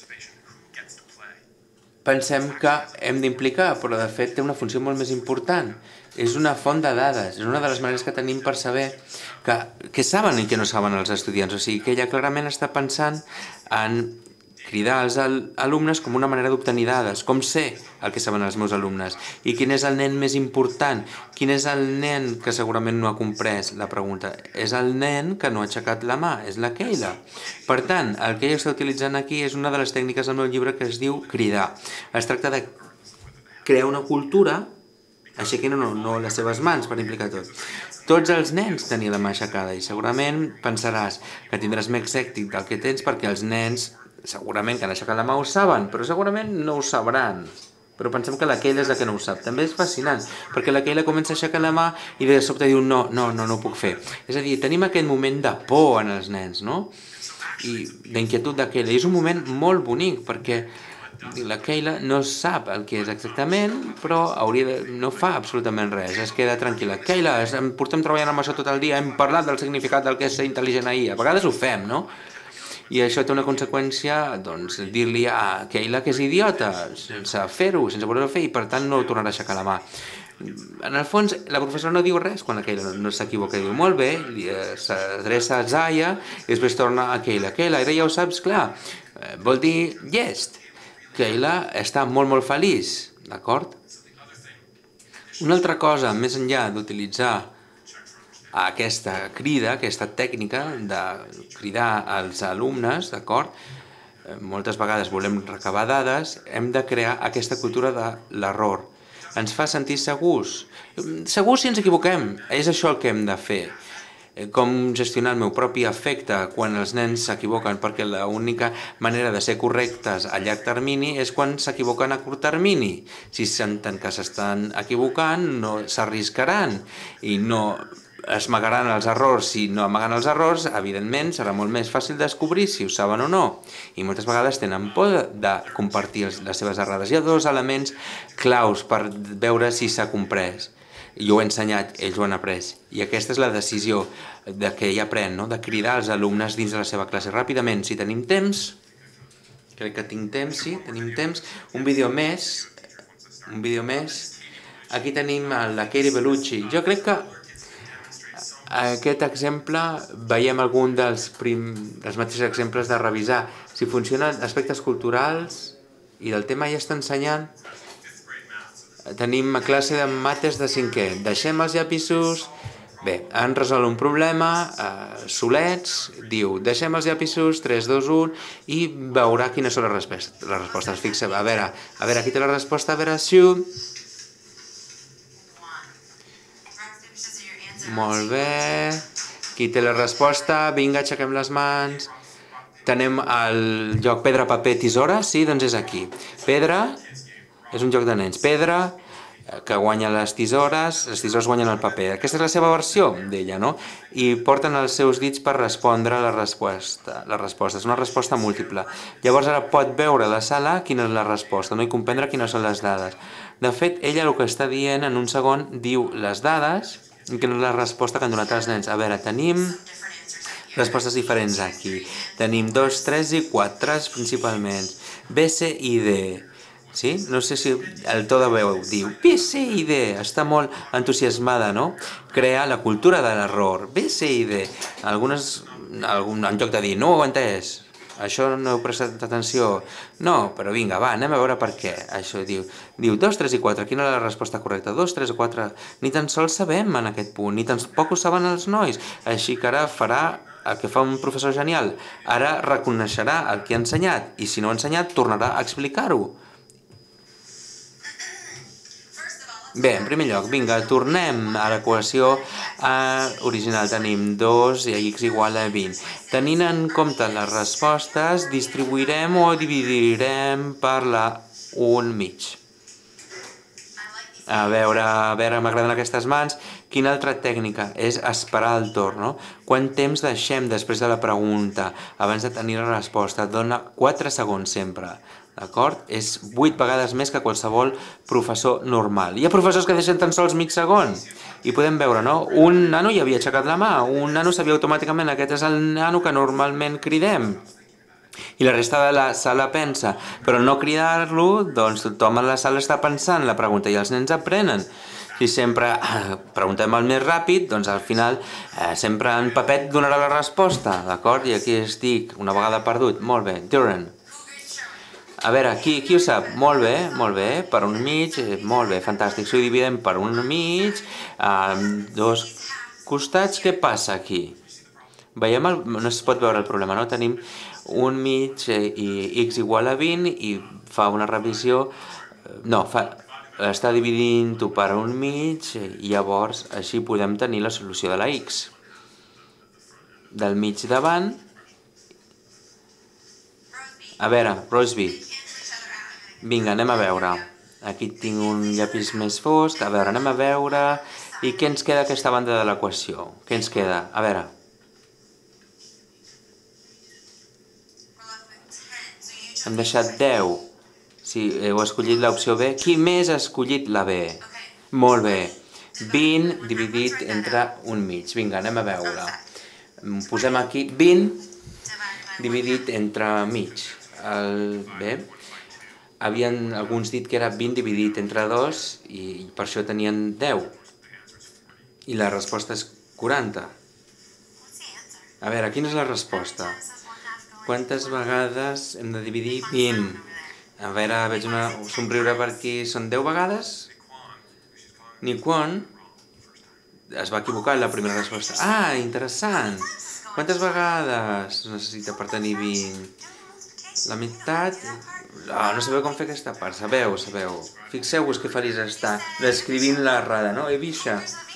pensem que hem d'implicar, però de fet té una funció molt més important. És una font de dades, és una de les maneres que tenim per saber que, què saben i què no saben els estudiants. O sigui que ella clarament està pensant en cridar als alumnes com una manera d'obtenir dades, com sé el que saben els meus alumnes i quin és el nen més important, quin és el nen que segurament no ha comprès la pregunta. És el nen que no ha aixecat la mà, és la Kayla. Per tant, el que ella està utilitzant aquí és una de les tècniques del meu llibre que es diu cridar. Es tracta de crear una cultura, aixequin o no, no les seves mans per implicar tot. Tots els nens tenien la mà aixecada i segurament pensaràs que tindràs més èxit del que tens perquè els nens segurament que han aixecat la mà ho saben, però segurament no ho sabran. Però pensem que la Kayla és la que no ho sap. També és fascinant, perquè la Kayla comença a aixecar la mà i de sobte diu no, no, no, no ho puc fer. És a dir, tenim aquest moment de por en els nens, no? I d'inquietud de Kayla. I és un moment molt bonic, perquè la Kayla no sap el que és exactament, però hauria de... no fa absolutament res, es queda tranquil·la. Kayla, portem treballant amb això tot el dia, hem parlat del significat del que és ser intel·ligent ahir. A vegades ho fem, no? I això té una conseqüència, doncs, dir-li a Kayla que és idiota, sense fer-ho, sense voler-ho fer, i per tant no tornarà a aixecar la mà. En el fons, la professora no diu res quan la Kayla no, no s'equivoca, diu molt bé, s'adreça a Zaya i després torna a Kayla. Kayla, ara ja ho saps, clar, vol dir llest. Kayla està molt, molt feliç, d'acord? Una altra cosa, més enllà d'utilitzar aquesta crida, aquesta tècnica de cridar als alumnes, d'acord? Moltes vegades volem recabar dades, hem de crear aquesta cultura de l'error. Ens fa sentir segurs. Segurs si ens equivoquem, és això el que hem de fer. Com gestionar el meu propi afecte quan els nens s'equivoquen, perquè l'única manera de ser correctes a llarg termini és quan s'equivoquen a curt termini. Si senten que s'estan equivocant, no s'arriscaran i no esmagaran els errors. Si no amaguen els errors, evidentment serà molt més fàcil descobrir si ho saben o no. I moltes vegades tenen por de compartir les seves errades. Hi ha dos elements claus per veure si s'ha comprès. Jo ho he ensenyat, ells ho han après. I aquesta és la decisió de que ell aprèn, no? De cridar els alumnes dins de la seva classe. Ràpidament, si tenim temps, crec que tinc temps, sí, tenim temps, un vídeo més, un vídeo més. Aquí tenim la Katie Bellucci. Jo crec que aquest exemple veiem algun dels, prim, dels mateixos exemples de revisar si funcionen aspectes culturals i del tema ja està ensenyant. Tenim classe de mates de cinquè. Deixem els llapisos. Bé, han resolt un problema, eh, solets, diu, deixem els llapisos, tres, dos, un, i veurà quines són les respostes. Les respostes, fixeu, a veure, a veure, aquí té la resposta, a veure, si... Molt bé. Qui té la resposta? Vinga, aixequem les mans. Tenim el joc pedra, paper, tisora, sí, doncs és aquí. Pedra és un joc de nens. Pedra, que guanya les tisores, les tisores guanyen el paper. Aquesta és la seva versió d'ella, no? I porten els seus dits per respondre la resposta. La resposta és una resposta múltiple. Llavors ara pot veure a la sala quina és la resposta, no? I comprendre quines són les dades. De fet, ella el que està dient en un segon diu les dades i quina és la resposta que han donat els nens. A veure, tenim respostes diferents aquí. Tenim dos, tres i quatre principalment. B, C i D. Sí? No sé si el to de veu diu B, C i D. Està molt entusiasmada, no? Crear la cultura de l'error. B, C i D. Algunes, algun, en lloc de dir, no ho he entès, això no heu prestat atenció. No, però vinga, va, anem a veure per què. Això diu, diu dos, tres i quatre. Quina és la resposta correcta? dos, tres o quatre. Ni tan sols sabem en aquest punt, ni tan poc ho saben els nois. Així que ara farà el que fa un professor genial. Ara reconeixerà el que ha ensenyat i si no ha ensenyat tornarà a explicar-ho. Bé, en primer lloc, vinga, tornem a l'equació original. Tenim dos i x igual a vint. Tenint en compte les respostes, distribuirem o dividirem per la un mig. A veure, a veure, m'agraden aquestes mans. Quina altra tècnica? És esperar el torn, no? Quant temps deixem després de la pregunta abans de tenir la resposta? Dona quatre segons sempre. D'acord? És vuit vegades més que qualsevol professor normal. Hi ha professors que deixen tan sols mig segon. I podem veure, no? Un nano ja havia aixecat la mà, un nano sabia automàticament, aquest és el nano que normalment cridem. I la resta de la sala pensa, però no cridar-lo, doncs tothom a la sala està pensant la pregunta i els nens aprenen. Si sempre eh, preguntem el més ràpid, doncs al final eh, sempre en Pepet donarà la resposta, d'acord? I aquí estic, una vegada perdut. Molt bé, Duran. A veure, qui, qui ho sap? Molt bé, molt bé, per un mig, eh, molt bé, fantàstic. Si ho dividem per un mig, eh, dos costats, què passa aquí? Veiem, el, no es pot veure el problema, no? Tenim un mig i x igual a vint i fa una revisió, no, fa, està dividint-ho per un mig i llavors així podem tenir la solució de la x. Del mig davant, a veure, Roseby, vinga, anem a veure. Aquí tinc un llapis més fosc, a veure, anem a veure, i què ens queda aquesta banda de l'equació? Què ens queda? A veure. Hem deixat deu. Si heu escollit l'opció B. Qui més ha escollit la B? Molt bé. vint dividit entre un mig. Vinga, anem a veure. Posem aquí vint dividit entre mig. El B. Havien alguns dit que era vint dividit entre dos i per això tenien deu. I la resposta és quaranta. A veure, quina és la resposta? Quantes vegades hem de dividir vint? A veure, veig una somriure per aquí. Són deu vegades? Ni quan? Es va equivocar en la primera resposta. Ah, interessant! Quantes vegades necessita per tenir vint? La meitat? Oh, no sabeu com fer aquesta part. Sabeu, sabeu. Fixeu-vos que feliç està descrivint la errada, no? Evisha.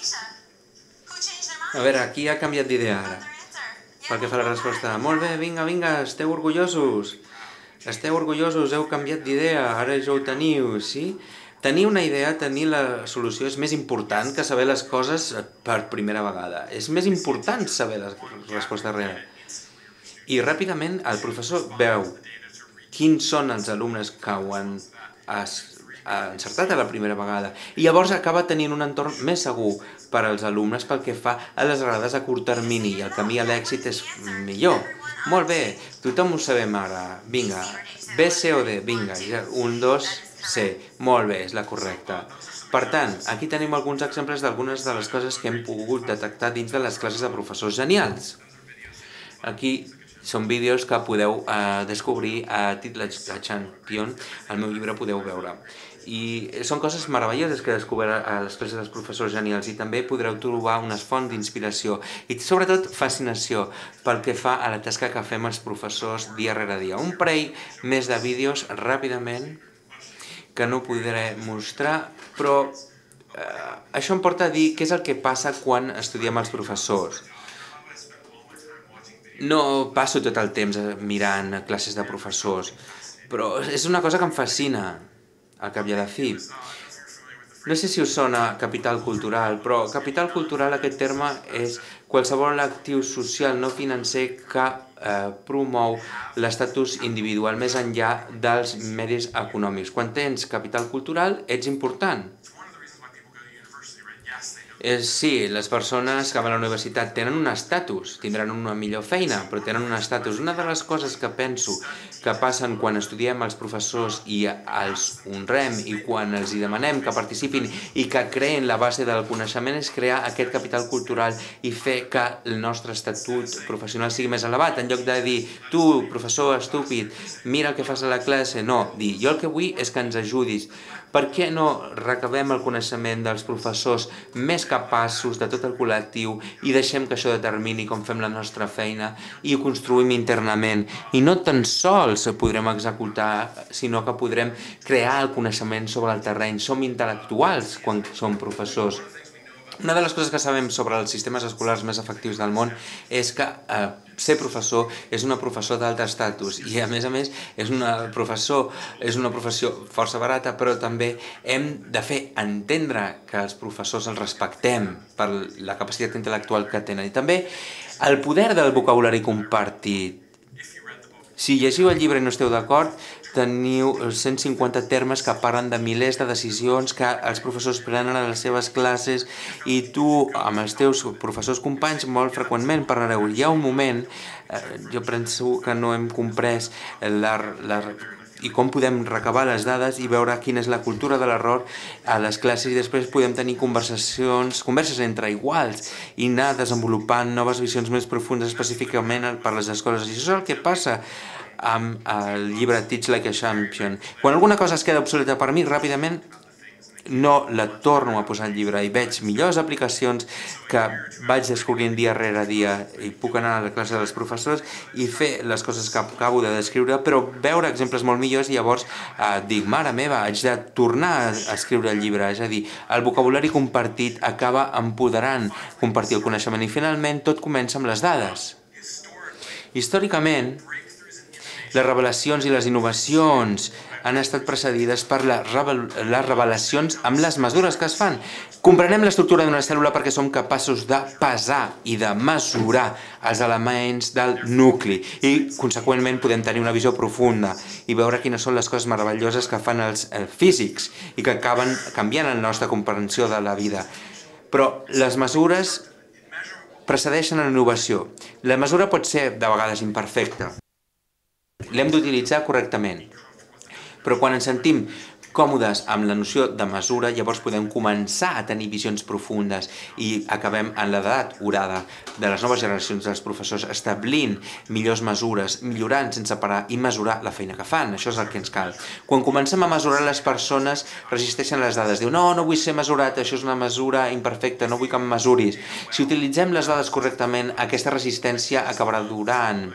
A veure, aquí ha canviat d'idea ara. Pel que fa la resposta. Molt bé, vinga, vinga, esteu orgullosos. Esteu orgullosos, heu canviat d'idea, ara ja ho teniu, sí? Tenir una idea, tenir la solució és més important que saber les coses per primera vegada. És més important saber la resposta real. I ràpidament el professor veu quins són els alumnes que ho han encertat a la primera vegada. I llavors acaba tenint un entorn més segur per als alumnes pel que fa a les errades a curt termini i el camí a l'èxit és millor. Molt bé, tothom ho sabem ara. Vinga, B, C o D? Vinga, un, dos, C. Molt bé, és la correcta. Per tant, aquí tenim alguns exemples d'algunes de les coses que hem pogut detectar dins de les classes de professors genials. Aquí són vídeos que podeu eh, descobrir a Titla Champion, al meu llibre podeu veure. I són coses meravelloses que he descobert a les classes dels professors genials i també podreu trobar unes fonts d'inspiració i sobretot fascinació pel que fa a la tasca que fem els professors dia rere dia. Un parell més de vídeos ràpidament que no podré mostrar, però eh, això em porta a dir què és el que passa quan estudiem els professors. no passo tot el temps mirant classes de professors, però és una cosa que em fascina, al cap i a la fi. No sé si us sona capital cultural, però capital cultural, aquest terme, és qualsevol actiu social no financer que eh, promou l'estatus individual més enllà dels medis econòmics. Quan tens capital cultural, ets important. Eh, sí, les persones que van a la universitat tenen un estatus, tindran una millor feina, però tenen un estatus. Una de les coses que penso que passen quan estudiem els professors i els honrem i quan els hi demanem que participin i que creïn la base del coneixement és crear aquest capital cultural i fer que el nostre estatut professional sigui més elevat. En lloc de dir, tu, professor estúpid, mira el que fas a la classe, no, dir, jo el que vull és que ens ajudis. Per què no recabem el coneixement dels professors més capaços de tot el col·lectiu i deixem que això determini com fem la nostra feina i ho construïm internament? I no tan sols podrem executar, sinó que podrem crear el coneixement sobre el terreny. Som intel·lectuals quan som professors. Una de les coses que sabem sobre els sistemes escolars més efectius del món és que eh, ser professor és una professor d'alt estatus i a més a més és una professor, és una professió força barata, però també hem de fer entendre que els professors els respectem per la capacitat intel·lectual que tenen i també el poder del vocabulari compartit. Si llegiu el llibre i no esteu d'acord, teniu cent cinquanta termes que parlen de milers de decisions que els professors prenen a les seves classes i tu, amb els teus professors companys, molt freqüentment parlareu. Hi ha un moment, eh, jo penso que no hem comprès la, la, i com podem recabar les dades i veure quina és la cultura de l'error a les classes i després podem tenir conversacions, converses entre iguals i anar desenvolupant noves visions més profundes específicament per les escoles. I això és el que passa amb el llibre Teach Like a Champion. Quan alguna cosa es queda obsoleta per mi, ràpidament no la torno a posar al llibre i veig millors aplicacions que vaig descobrint dia rere dia i puc anar a la classe dels professors i fer les coses que acabo de descriure, però veure exemples molt millors i llavors eh, dic, mare meva, haig de tornar a escriure el llibre, és a dir, el vocabulari compartit acaba empoderant compartir el coneixement i finalment tot comença amb les dades. Històricament, les revelacions i les innovacions han estat precedides per la revel les revelacions amb les mesures que es fan. Comprenem l'estructura d'una cèl·lula perquè som capaços de pesar i de mesurar els elements del nucli i, conseqüentment, podem tenir una visió profunda i veure quines són les coses meravelloses que fan els eh, físics i que acaben canviant la nostra comprensió de la vida. Però les mesures precedeixen la innovació. La mesura pot ser, de vegades, imperfecta. L'hem d'utilitzar correctament. Però quan ens sentim còmodes amb la noció de mesura, llavors podem començar a tenir visions profundes i acabem en l'edat orada de les noves generacions dels professors establint millors mesures, millorant sense parar i mesurar la feina que fan. Això és el que ens cal. Quan comencem a mesurar, les persones resisteixen les dades. Diu, no, no vull ser mesurat, això és una mesura imperfecta, no vull que em mesuris. Si utilitzem les dades correctament, aquesta resistència acabarà durant.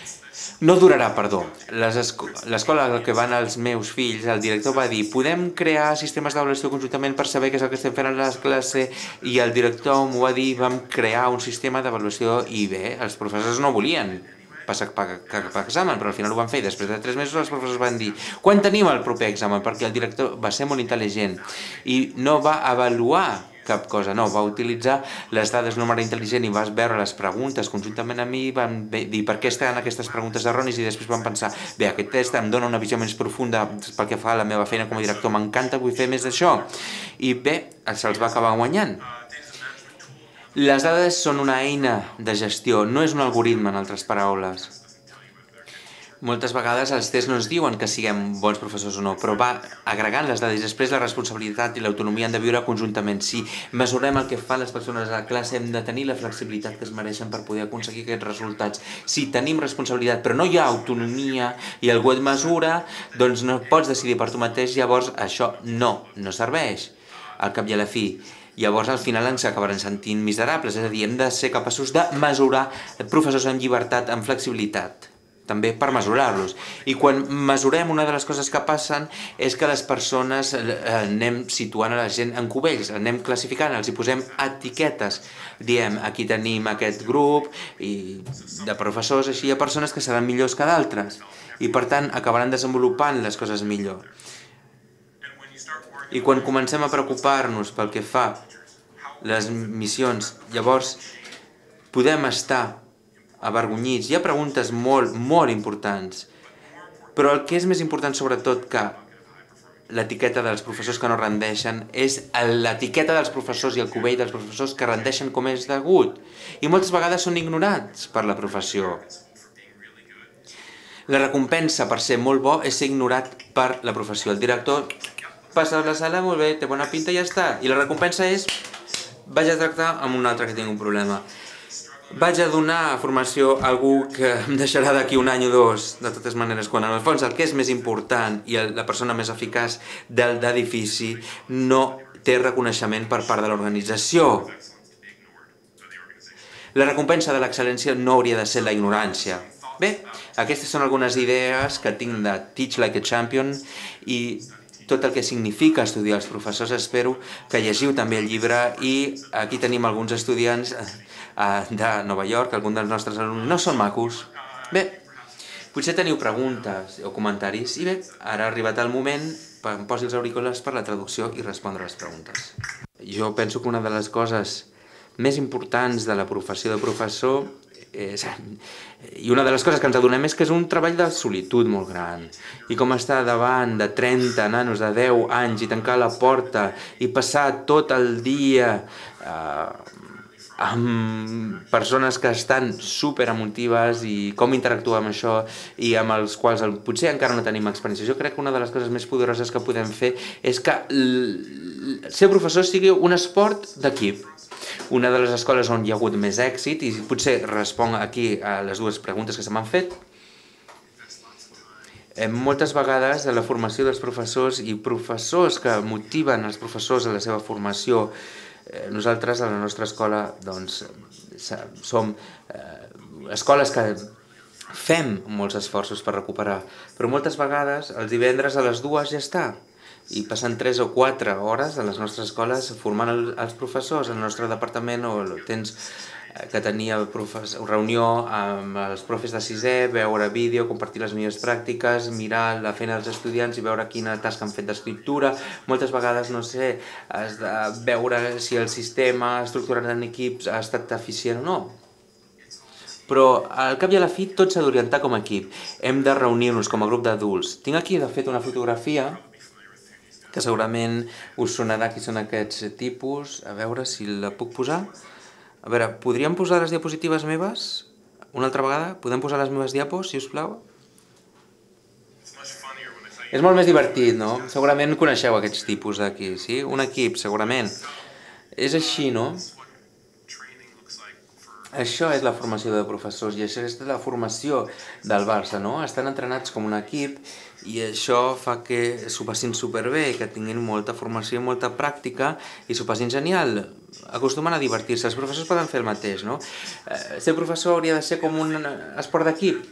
No durarà, perdó. L'escola a la que van els meus fills, el director va dir podem crear sistemes d'avaluació conjuntament per saber què és el que estem fent a la classe i el director m'ho va dir, vam crear un sistema d'avaluació i bé, els professors no volien passar cap examen, però al final ho van fer i després de tres mesos els professors van dir quan tenim el proper examen? Perquè el director va ser molt intel·ligent i no va avaluar cap cosa, no, va utilitzar les dades d'una manera intel·ligent i vas veure les preguntes conjuntament amb mi, van dir per què estan aquestes preguntes errònies i després van pensar, bé, aquest test em dona una visió més profunda pel que fa a la meva feina com a director, m'encanta, vull fer més d'això. I bé, se'ls va acabar guanyant. Les dades són una eina de gestió, no és un algoritme, en altres paraules. Moltes vegades els tests no ens diuen que siguem bons professors o no, però va agregant les dades. Després la responsabilitat i l'autonomia han de viure conjuntament. Si mesurem el que fan les persones a la classe, hem de tenir la flexibilitat que es mereixen per poder aconseguir aquests resultats. Si tenim responsabilitat però no hi ha autonomia i algú et mesura, doncs no pots decidir per tu mateix, llavors això no, no serveix al cap i a la fi. Llavors al final ens acabarem sentint miserables, és a dir, hem de ser capaços de mesurar professors amb llibertat, amb flexibilitat. també per mesurar-los. I quan mesurem, una de les coses que passen és que les persones anem situant a la gent en cubells, anem classificant, els hi posem etiquetes. Diem, aquí tenim aquest grup i de professors, així hi ha persones que seran millors que d'altres i per tant acabaran desenvolupant les coses millor. I quan comencem a preocupar-nos pel que fa les missions, llavors podem estar avergonyits. Hi ha preguntes molt, molt importants, però el que és més important sobretot que l'etiqueta dels professors que no rendeixen és l'etiqueta dels professors i el cubell dels professors que rendeixen com és degut. I moltes vegades són ignorats per la professió. La recompensa per ser molt bo és ser ignorat per la professió. El director passa a la sala, molt bé, té bona pinta i ja està. I la recompensa és vaig a tractar amb un altre que tingui un problema. Vaig a donar formació a algú que em deixarà d'aquí un any o dos, de totes maneres, quan en el fons el que és més important i la persona més eficaç del d'edifici no té reconeixement per part de l'organització. La recompensa de l'excel·lència no hauria de ser la ignorància. Bé, aquestes són algunes idees que tinc de Teach Like a Champion i tot el que significa estudiar els professors. Espero que llegiu també el llibre i aquí tenim alguns estudiants de Nova York, alguns dels nostres alumnes no són macos. Bé, potser teniu preguntes o comentaris i bé, ara ha arribat el moment que em posi els auriculars per la traducció i respondre les preguntes. Jo penso que una de les coses més importants de la professió de professor és, i una de les coses que ens adonem és que és un treball de solitud molt gran i com estar davant de trenta nanos de deu anys i tancar la porta i passar tot el dia eh, amb persones que estan super emotives i com interactuar amb això i amb els quals potser encara no tenim experiència. Jo crec que una de les coses més poderoses que podem fer és que ser professor sigui un esport d'equip. Una de les escoles on hi ha hagut més èxit, i potser responc aquí a les dues preguntes que se m'han fet, moltes vegades la formació dels professors i professors que motiven els professors a la seva formació. Nosaltres a la nostra escola doncs, som escoles que fem molts esforços per recuperar, però moltes vegades els divendres a les dues ja està i passen tres o quatre hores a les nostres escoles formant els professors. El nostre departament o tens que tenia reunió amb els profes de sisè, veure vídeo, compartir les millors pràctiques, mirar la feina dels estudiants i veure quina tasca han fet d'escriptura. Moltes vegades, no sé, has de veure si el sistema estructurat en equips ha estat eficient o no. Però al cap i a la fi tot s'ha d'orientar com a equip. Hem de reunir-nos com a grup d'adults. Tinc aquí, de fet, una fotografia que segurament us sonarà qui són aquests tipus. A veure si la puc posar. A veure, podríem posar les diapositives meves? Una altra vegada? Podem posar les meves diapos, si us plau? És molt més divertit, no? Segurament coneixeu aquests tipus d'aquí, sí? Un equip, segurament. És així, no? Això és la formació de professors i això és la formació del Barça, no? Estan entrenats com un equip i això fa que s'ho passin superbé, que tinguin molta formació i molta pràctica i s'ho passin genial. Acostumen a divertir-se. Els professors poden fer el mateix, no? Ser professor hauria de ser com un esport d'equip.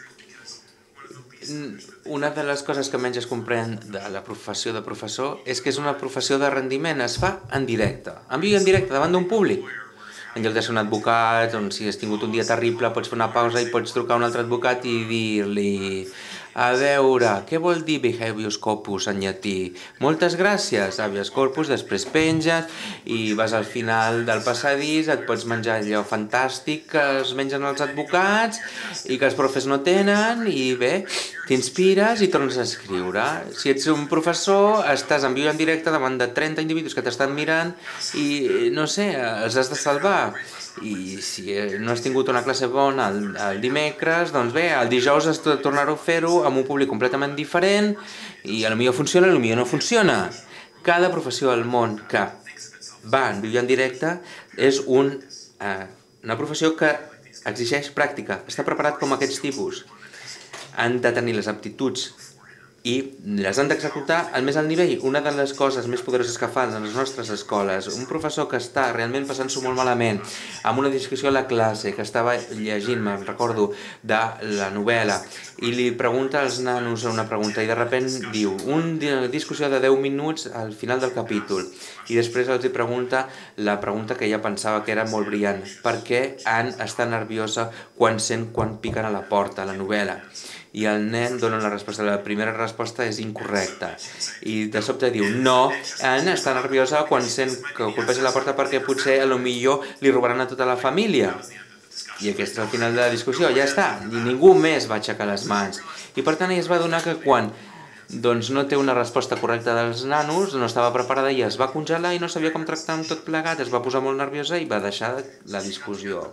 Una de les coses que menys es comprèn de la professió de professor és que és una professió de rendiment. Es fa en directe, en viu i en directe, davant d'un públic. En lloc de ser un advocat, on si has tingut un dia terrible pots fer una pausa i pots trucar a un altre advocat i dir-li a veure, què vol dir habeas corpus en llatí? Moltes gràcies, habeas corpus, després penges i vas al final del passadís, et pots menjar allò fantàstic que es mengen els advocats i que els profes no tenen i bé, t'inspires i tornes a escriure. Si ets un professor, estàs en viu i en directe davant de trenta individus que t'estan mirant i, no sé, els has de salvar. I si no has tingut una classe bona el, el dimecres, doncs bé, el dijous has de tornar-ho a fer-ho amb un públic completament diferent i potser funciona i potser no funciona. Cada professió del món que va en viu i en directe és un, eh, una professió que exigeix pràctica, està preparat com aquests tipus. Han de tenir les aptituds i les han d'executar al més alt nivell. Una de les coses més poderoses que fan a les nostres escoles, un professor que està realment passant-s'ho molt malament, amb una discussió a la classe, que estava llegint, me'n recordo, de la novel·la, i li pregunta als nanos una pregunta, i de sobte diu, una discussió de deu minuts al final del capítol, i després els pregunta la pregunta que ella pensava que era molt brillant, per què Anne està nerviosa quan sent quan piquen a la porta, a la novel·la? I el nen dona la resposta, la primera resposta és incorrecta, i de sobte diu, no, Anne està nerviosa quan sent que colpeja la porta perquè potser a lo millor li robaran a tota la família. I aquest és el final de la discussió, ja està, i ningú més va aixecar les mans. I per tant ella es va adonar que quan doncs, no té una resposta correcta dels nanos, no estava preparada i es va congelar i no sabia com tractar amb tot plegat, es va posar molt nerviosa i va deixar la discussió.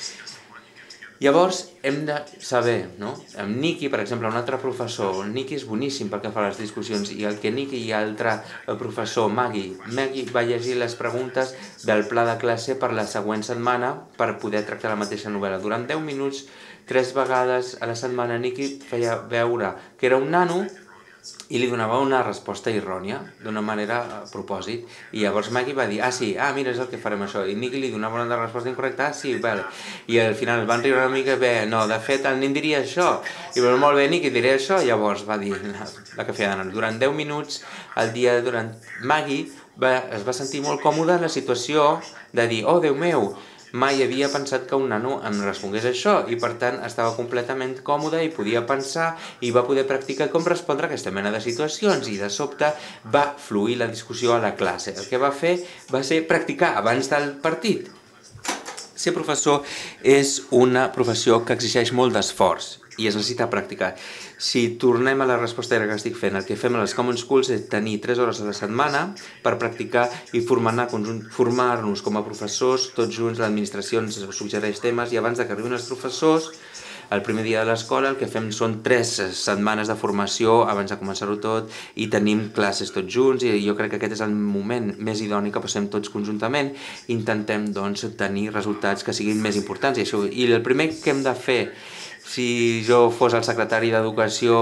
Llavors hem de saber, no? Amb Nicky, per exemple, un altre professor, el Nicky és boníssim perquè fa les discussions, i el que Nicky i l'altre professor, Maggie, Maggie va llegir les preguntes del pla de classe per la següent setmana per poder tractar la mateixa novel·la. Durant deu minuts, tres vegades a la setmana, Nicky feia veure que era un nano i li donava una resposta errònia, d'una manera a propòsit. I llavors Maggie va dir, ah sí, ah mira, és el que farem això. I Nicky li donava una resposta incorrecta, ah sí, vale. I al final van riure una mica, bé, no, de fet el nen diria això. I va, molt bé, Nicky, diré això. I llavors va dir la, la que feia d'anar. Durant deu minuts al dia, durant Maggie va, es va sentir molt còmoda en la situació de dir, oh, Déu meu, mai havia pensat que un nano em respongués això i per tant estava completament còmode i podia pensar i va poder practicar com respondre a aquesta mena de situacions i de sobte va fluir la discussió a la classe. El que va fer va ser practicar abans del partit. Ser professor és una professió que exigeix molt d'esforç i es necessita practicar. Si tornem a la resposta que estic fent, el que fem a les Common Schools és tenir tres hores a la setmana per practicar i formar-nos com a professors, tots junts, l'administració ens suggereix temes i abans que arribin els professors, el primer dia de l'escola el que fem són tres setmanes de formació abans de començar-ho tot i tenim classes tots junts i jo crec que aquest és el moment més idoni que passem tots conjuntament i intentem doncs tenir resultats que siguin més importants i, això, i el primer que hem de fer si jo fos el secretari d'Educació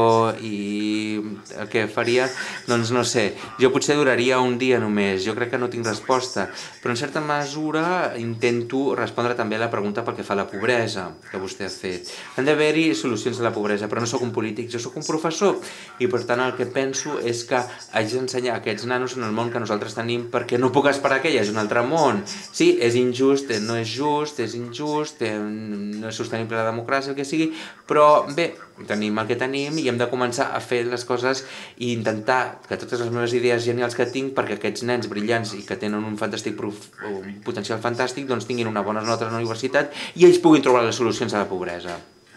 i el que faria, doncs no sé, jo potser duraria un dia només, jo crec que no tinc resposta, però en certa mesura intento respondre també a la pregunta pel que fa a la pobresa que vostè ha fet. Han d'haver-hi solucions a la pobresa, però no sóc un polític, jo sóc un professor i per tant el que penso és que haig d'ensenyar a aquests nanos en el món que nosaltres tenim perquè no puc esperar que hi hagi un altre món. Sí, és injust, no és just, és injust, no és sostenible la democràcia, el que sigui, però bé, tenim el que tenim i hem de començar a fer les coses i intentar que totes les meves idees genials que tinc perquè aquests nens brillants i que tenen un fantàstic prof, un potencial fantàstic doncs tinguin una bona nota a la universitat i ells puguin trobar les solucions a la pobresa.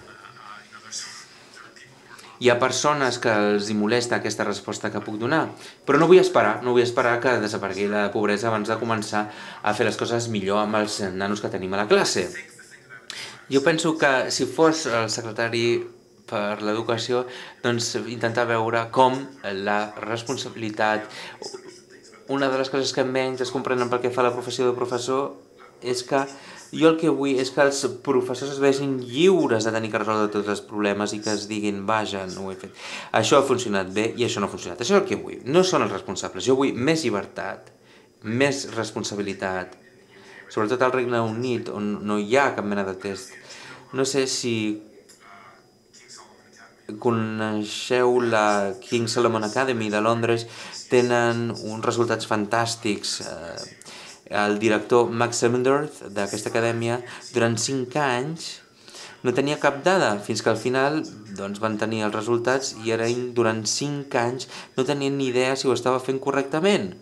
Hi ha persones que els hi molesta aquesta resposta que puc donar, però no vull esperar, no vull esperar que desaparegui la pobresa abans de començar a fer les coses millor amb els nanos que tenim a la classe. Jo penso que si fos el secretari per l'educació, doncs intentar veure com la responsabilitat, una de les coses que menys es comprenen pel que fa a la professió de professor és que jo el que vull és que els professors es vegin lliures de tenir que resoldre tots els problemes i que es diguin, vaja, no ho he fet. Això ha funcionat bé i això no ha funcionat. Això és el que vull. No són els responsables. Jo vull més llibertat, més responsabilitat, sobretot al Regne Unit, on no hi ha cap mena de test. No sé si coneixeu la King Solomon Academy de Londres, tenen uns resultats fantàstics. El director Max Emmendorf d'aquesta acadèmia durant cinc anys no tenia cap dada, fins que al final doncs, van tenir els resultats i ara durant cinc anys no tenien ni idea si ho estava fent correctament.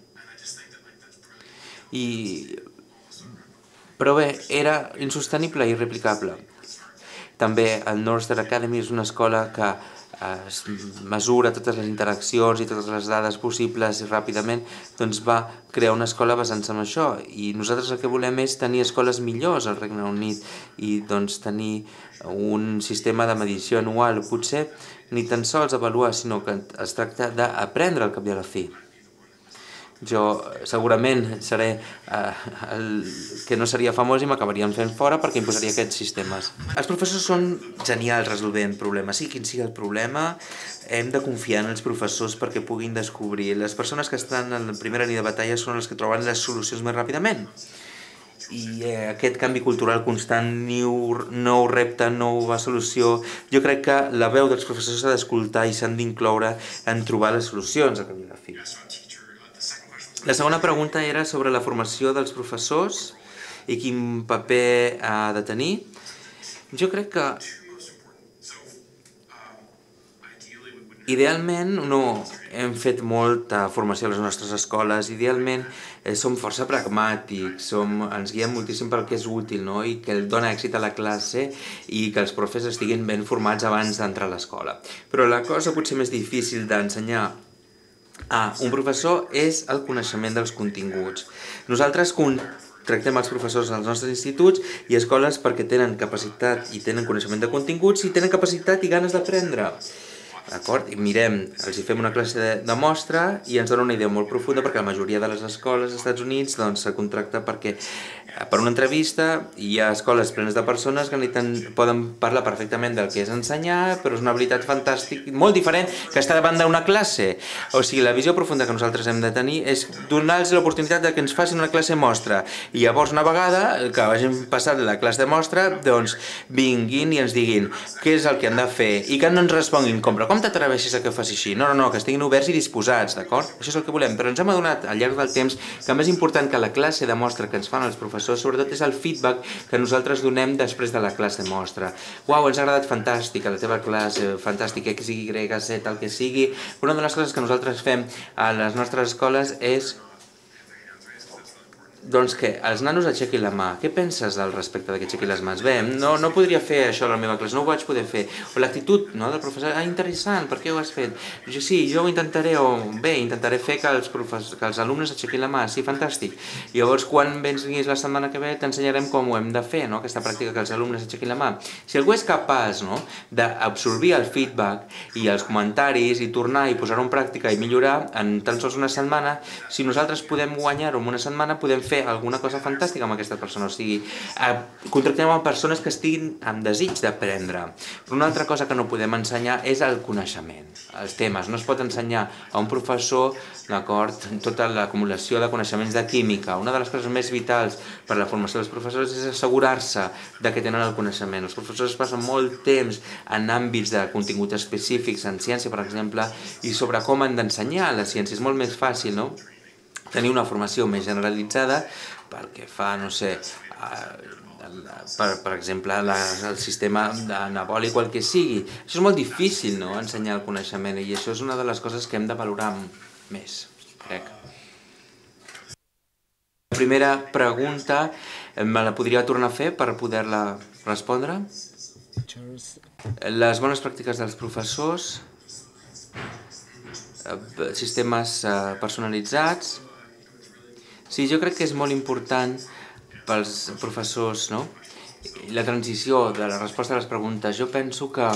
I... Però bé, era insostenible i irreplicable. També el Northstar Academy és una escola que es mesura totes les interaccions i totes les dades possibles ràpidament, doncs va crear una escola basant-se en això. I nosaltres el que volem és tenir escoles millors al Regne Unit i doncs tenir un sistema de medició anual. Potser ni tan sols avaluar, sinó que es tracta d'aprendre al cap i a la fi. Jo segurament seré eh, el que no seria famós i m'acabarien fent fora perquè imposaria aquests sistemes. Els professors són genials resolvent problemes, sigui quin sigui el problema, hem de confiar en els professors perquè puguin descobrir. Les persones que estan en la primera línia de batalla són les que troben les solucions més ràpidament. I eh, aquest canvi cultural constant, nou, nou repte, nova solució, jo crec que la veu dels professors s'ha d'escoltar i s'han d'incloure en trobar les solucions al cap i a la fi. La segona pregunta era sobre la formació dels professors i quin paper ha de tenir. Jo crec que idealment no hem fet molta formació a les nostres escoles, idealment eh, som força pragmàtics, som, ens guiem moltíssim pel que és útil, no? I que dona èxit a la classe i que els profes estiguin ben formats abans d'entrar a l'escola. Però la cosa potser més difícil d'ensenyar a un professor és el coneixement dels continguts. Nosaltres tractem els professors als nostres instituts i escoles perquè tenen capacitat i tenen coneixement de continguts i tenen capacitat i ganes d'aprendre. D'acord? I mirem, els hi fem una classe de, de mostra i ens dona una idea molt profunda perquè la majoria de les escoles als Estats Units doncs, se contracta perquè per una entrevista hi ha escoles plenes de persones que ten, poden parlar perfectament del que és ensenyar, però és una habilitat fantàstica, molt diferent que estar davant d'una classe. O sigui, la visió profunda que nosaltres hem de tenir és donar-los l'oportunitat de que ens facin una classe mostra i llavors una vegada que hagin passat la classe de mostra doncs vinguin i ens diguin què és el que han de fer i que no ens responguin com com t'atreveixis a que faci així? No, no, no, que estiguin oberts i disposats, d'acord? Això és el que volem, però ens hem adonat al llarg del temps que més important que la classe de mostra que ens fan els professors, sobretot és el feedback que nosaltres donem després de la classe de mostra. Uau, ens ha agradat fantàstica la teva classe, fantàstic, X, Y, Z, el que sigui. Una de les coses que nosaltres fem a les nostres escoles és doncs que els nanos aixequin la mà. Què penses al respecte de que aixequin les mans? Bé, no, no podria fer això a la meva classe, no ho vaig poder fer. O l'actitud no, del professor, ah, interessant, per què ho has fet? Jo sí, jo ho intentaré, o bé, intentaré fer que els, que els alumnes aixequin la mà, sí, fantàstic. I llavors, quan vinguis la setmana que ve, t'ensenyarem com ho hem de fer, no? Aquesta pràctica que els alumnes aixequin la mà. Si algú és capaç no, d'absorbir el feedback i els comentaris i tornar i posar-ho en pràctica i millorar en tan sols una setmana, si nosaltres podem guanyar-ho en una setmana, podem fer alguna cosa fantàstica amb aquesta persona, o sigui, eh, contractem amb persones que estiguin amb desig d'aprendre. Però una altra cosa que no podem ensenyar és el coneixement, els temes. No es pot ensenyar a un professor, d'acord, tota l'acumulació de coneixements de química. Una de les coses més vitals per a la formació dels professors és assegurar-se de que tenen el coneixement. Els professors passen molt temps en àmbits de contingut específics, en ciència, per exemple, i sobre com han d'ensenyar la ciència. És molt més fàcil, no?, tenir una formació més generalitzada perquè fa, no sé, per, per exemple, la, el sistema anabòlic o el que sigui. Això és molt difícil, no?, ensenyar el coneixement, i això és una de les coses que hem de valorar més, crec. La primera pregunta me la podria tornar a fer per poder-la respondre. Les bones pràctiques dels professors, sistemes personalitzats. Sí, jo crec que és molt important pels professors, no?, la transició de la resposta a les preguntes. Jo penso que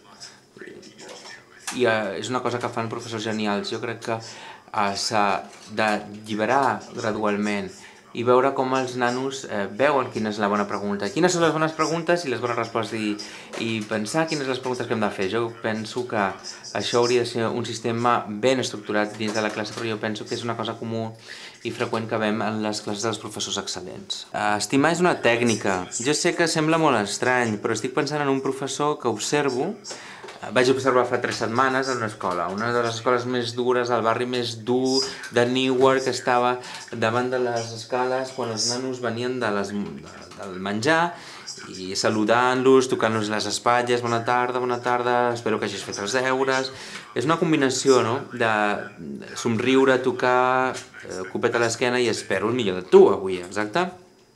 i és una cosa que fan professors genials. Jo crec que s'ha d'alliberar gradualment i veure com els nanos eh, veuen quina és la bona pregunta, quines són les bones preguntes i les bones respostes, i, i pensar quines són les preguntes que hem de fer. Jo penso que això hauria de ser un sistema ben estructurat dins de la classe, però jo penso que és una cosa comú i freqüent que veiem en les classes dels professors excel·lents. Estimar és una tècnica. Jo sé que sembla molt estrany, però estic pensant en un professor que observo. Vaig observar fa tres setmanes en una escola, una de les escoles més dures, el barri més dur de Newark, que estava davant de les escales quan els nanos venien de les, del menjar i saludant-los, tocant-los les espatlles, bona tarda, bona tarda, espero que hagis fet els deures. És una combinació, no?, de somriure, tocar, eh, copet a l'esquena i espero el millor de tu avui, exacte?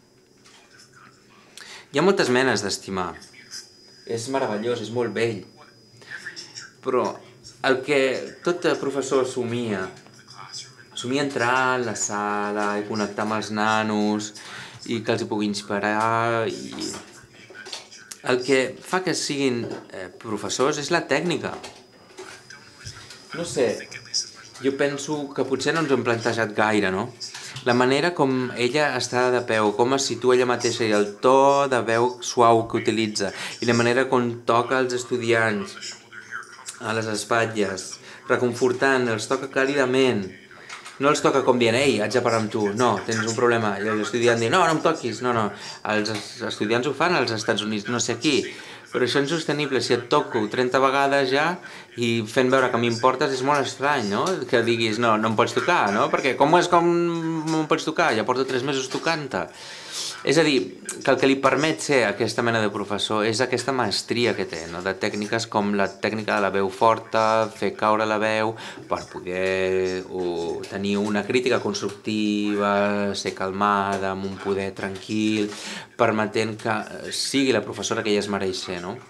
Hi ha moltes menes d'estimar. És meravellós, és molt vell. Però el que tot professor somia, somia entrar a la sala i connectar amb els nanos i que els hi pugui inspirar, i el que fa que siguin eh, professors és la tècnica. No sé, jo penso que potser no ens ho hem plantejat gaire, no? La manera com ella està de peu, com es situa ella mateixa i el to de veu suau que utilitza i la manera com toca els estudiants a les espatlles, reconfortant, els toca càlidament. No els toca com dient, ei, haig de parar amb tu, no, tens un problema. I l'estudiant diu, no, no em toquis, no, no. Els estudiants ho fan als Estats Units, no sé aquí. Però això és insostenible, si et toco trenta vegades ja i fent veure que m'importes és molt estrany, no? Que diguis, no, no em pots tocar, no? Perquè com és com em pots tocar? Ja porto tres mesos tocant-te. És a dir, que el que li permet ser aquesta mena de professor és aquesta maestria que té, no? De tècniques com la tècnica de la veu forta, fer caure la veu per poder o, tenir una crítica constructiva, ser calmada, amb un poder tranquil, permetent que sigui la professora que ella es mereix ser, no?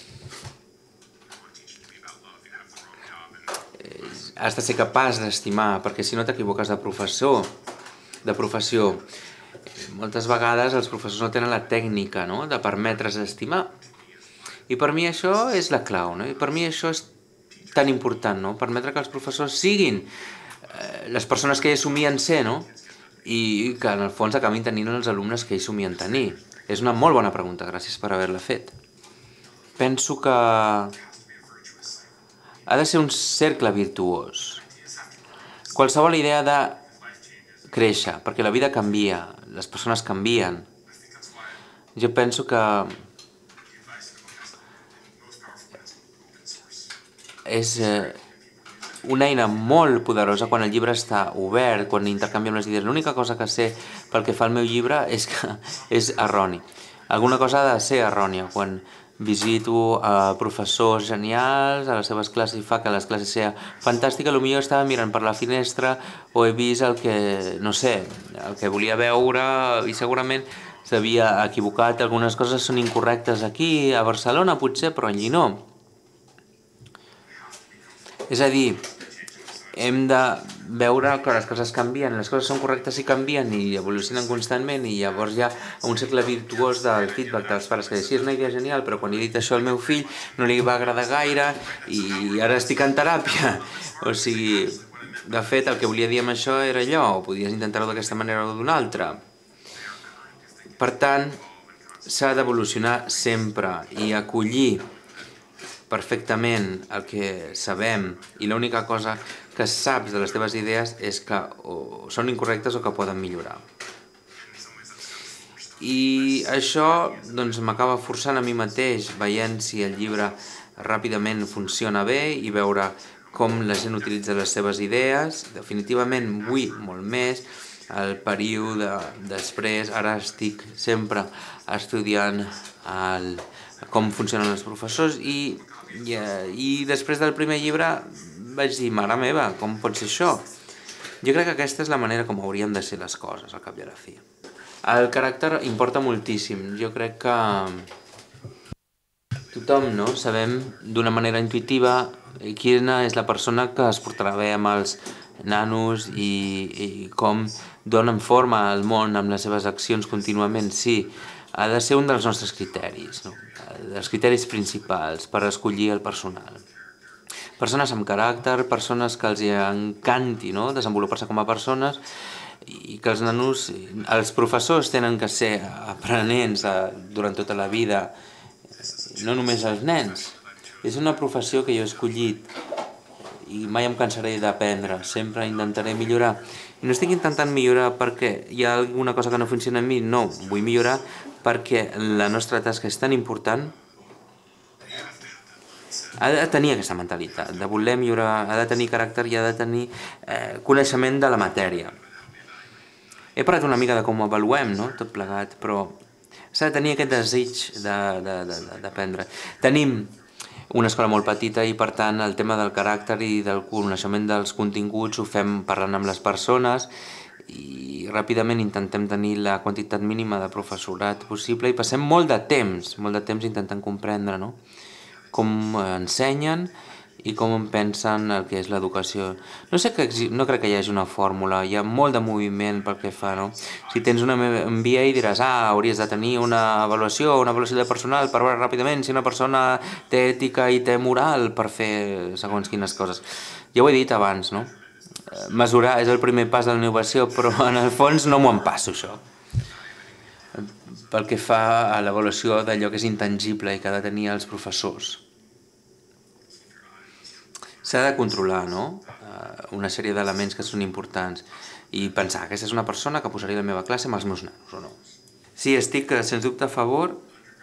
Has de ser capaç d'estimar, perquè si no t'equivoques de professor, de professió, moltes vegades els professors no tenen la tècnica, no?, de permetre's estimar. I per mi això és la clau, no? I per mi això és tan important, no? Permetre que els professors siguin eh, les persones que ells somien ser, no? I que en el fons acabin tenint els alumnes que ells somien tenir. És una molt bona pregunta, gràcies per haver-la fet. Penso que ha de ser un cercle virtuós. Qualsevol idea de créixer, perquè la vida canvia, les persones canvien. Jo penso que és una eina molt poderosa quan el llibre està obert, quan intercanviem les idees. L'única cosa que sé pel que fa al meu llibre és que és erroni. Alguna cosa ha de ser errònia. Quan visito a professors genials a les seves classes i fa que les classes siguin fantàstiques, potser estava mirant per la finestra o he vist el que, no sé, el que volia veure i segurament s'havia equivocat. Algunes coses són incorrectes aquí, a Barcelona potser, però allí no. És a dir, hem de veure que les coses canvien, les coses són correctes i canvien i evolucionen constantment, i llavors hi ha un cercle virtuós del feedback dels pares que sí, és una idea genial, però quan he dit això al meu fill no li va agradar gaire i ara estic en teràpia. O sigui, de fet, el que volia dir amb això era allò, o podies intentar-ho d'aquesta manera o d'una altra. Per tant, s'ha d'evolucionar sempre i acollir perfectament el que sabem, i l'única cosa que saps de les teves idees és que o són incorrectes o que poden millorar. I això doncs, m'acaba forçant a mi mateix, veient si el llibre ràpidament funciona bé i veure com la gent utilitza les seves idees. Definitivament vull molt més. El període després, ara estic sempre estudiant el, com funcionen els professors i, i, i després del primer llibre vaig dir, mare meva, com pot ser això? Jo crec que aquesta és la manera com haurien de ser les coses, al cap i a la fi. El caràcter importa moltíssim. Jo crec que tothom, no?, sabem d'una manera intuïtiva quina és la persona que es portarà bé amb els nanos i, i com donen forma al món amb les seves accions contínuament. Sí, ha de ser un dels nostres criteris, no?, dels criteris principals per escollir el personal. Persones amb caràcter, persones que els encanti, no?, desenvolupar-se com a persones, i que els nanos, els professors tenen que ser aprenents durant tota la vida, no només els nens. És una professió que jo he escollit i mai em cansaré d'aprendre, sempre intentaré millorar. I no estic intentant millorar perquè hi ha alguna cosa que no funciona en mi, no, vull millorar perquè la nostra tasca és tan important. Ha de tenir aquesta mentalitat, de voler millorar, ha de tenir caràcter i ha de tenir eh, coneixement de la matèria. He parlat una mica de com ho avaluem, no?, tot plegat, però s'ha de tenir aquest desig d'aprendre. Tenim una escola molt petita i, per tant, el tema del caràcter i del coneixement dels continguts ho fem parlant amb les persones i ràpidament intentem tenir la quantitat mínima de professorat possible i passem molt de temps, molt de temps intentant comprendre, no?, com ensenyen i com en pensen el que és l'educació. No sé que no crec que hi hagi una fórmula, hi ha molt de moviment pel que fa, no? Si tens una M B A i diràs, ah, hauries de tenir una avaluació, una avaluació de personal per veure ràpidament si una persona té ètica i té moral per fer segons quines coses. Ja ho he dit abans, no? mesurar és el primer pas de la innovació, però en el fons no m'ho empasso, això. Pel que fa a l'avaluació d'allò que és intangible i que ha de tenir els professors. S'ha de controlar, no?, una sèrie d'elements que són importants i pensar, aquesta és una persona que posaria la meva classe amb els meus nanos, o no? Sí, estic, sens dubte, a favor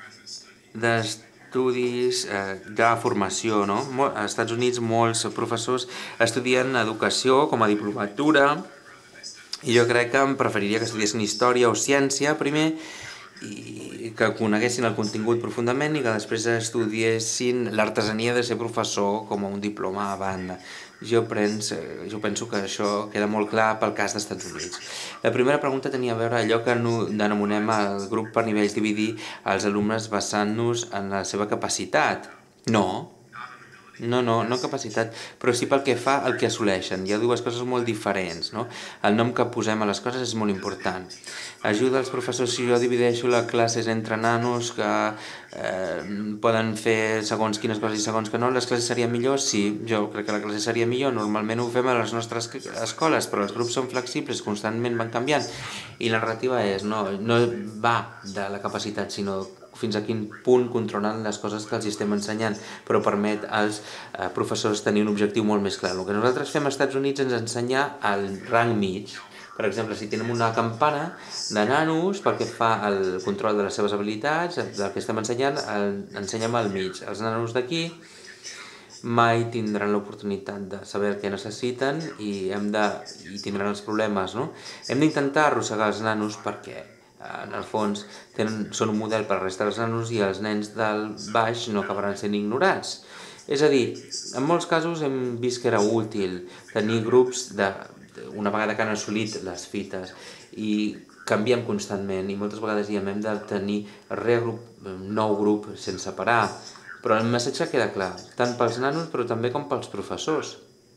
d'estudis de formació, no? Als Estats Units molts professors estudien educació com a diplomatura i jo crec que em preferiria que estudiessin història o ciència primer i que coneguessin el contingut profundament i que després estudiessin l'artesania de ser professor com a un diploma a banda. Jo penso, jo penso que això queda molt clar pel cas dels Estats Units. La primera pregunta tenia a veure allò que denomenem el grup per nivells, dividir els alumnes basant-nos en la seva capacitat. No, no, no, no capacitat, però sí pel que fa al que assoleixen. Hi ha dues coses molt diferents, no? El nom que posem a les coses és molt important. Ajuda els professors si jo divideixo les classes entre nanos que eh, poden fer segons quines coses i segons que no, les classes serien millor? Sí, jo crec que la classe seria millor. Normalment ho fem a les nostres escoles, però els grups són flexibles, constantment van canviant. I la narrativa és, no, no va de la capacitat, sinó fins a quin punt controlen les coses que els estem ensenyant, però permet als eh, professors tenir un objectiu molt més clar. El que nosaltres fem als Estats Units ens ensenya el rang mig. Per exemple, si tenim una campana de nanos pel que fa al control de les seves habilitats, del que estem ensenyant, el, ensenyem al mig. Els nanos d'aquí mai tindran l'oportunitat de saber què necessiten i, hem de, i tindran els problemes, no? Hem d'intentar arrossegar els nanos perquè en el fons tenen, són un model per a la resta dels nanos i els nens del baix no acabaran sent ignorats. És a dir, en molts casos hem vist que era útil tenir grups de, una vegada que han assolit les fites i canviem constantment i moltes vegades diem hem de tenir regrup, nou grup sense parar, però el missatge queda clar, tant pels nanos però també com pels professors.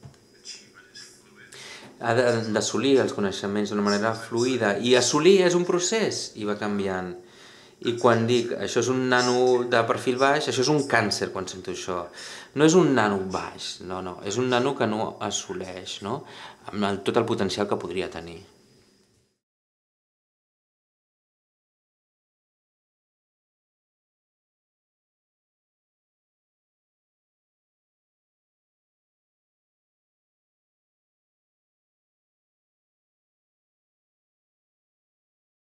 Ha d'assolir els coneixements d'una manera fluida i assolir és un procés i va canviant. I quan dic això és un nano de perfil baix, això és un càncer quan sento això. No és un nano baix, no, no, és un nano que no assoleix, no? Amb el, tot el potencial que podria tenir.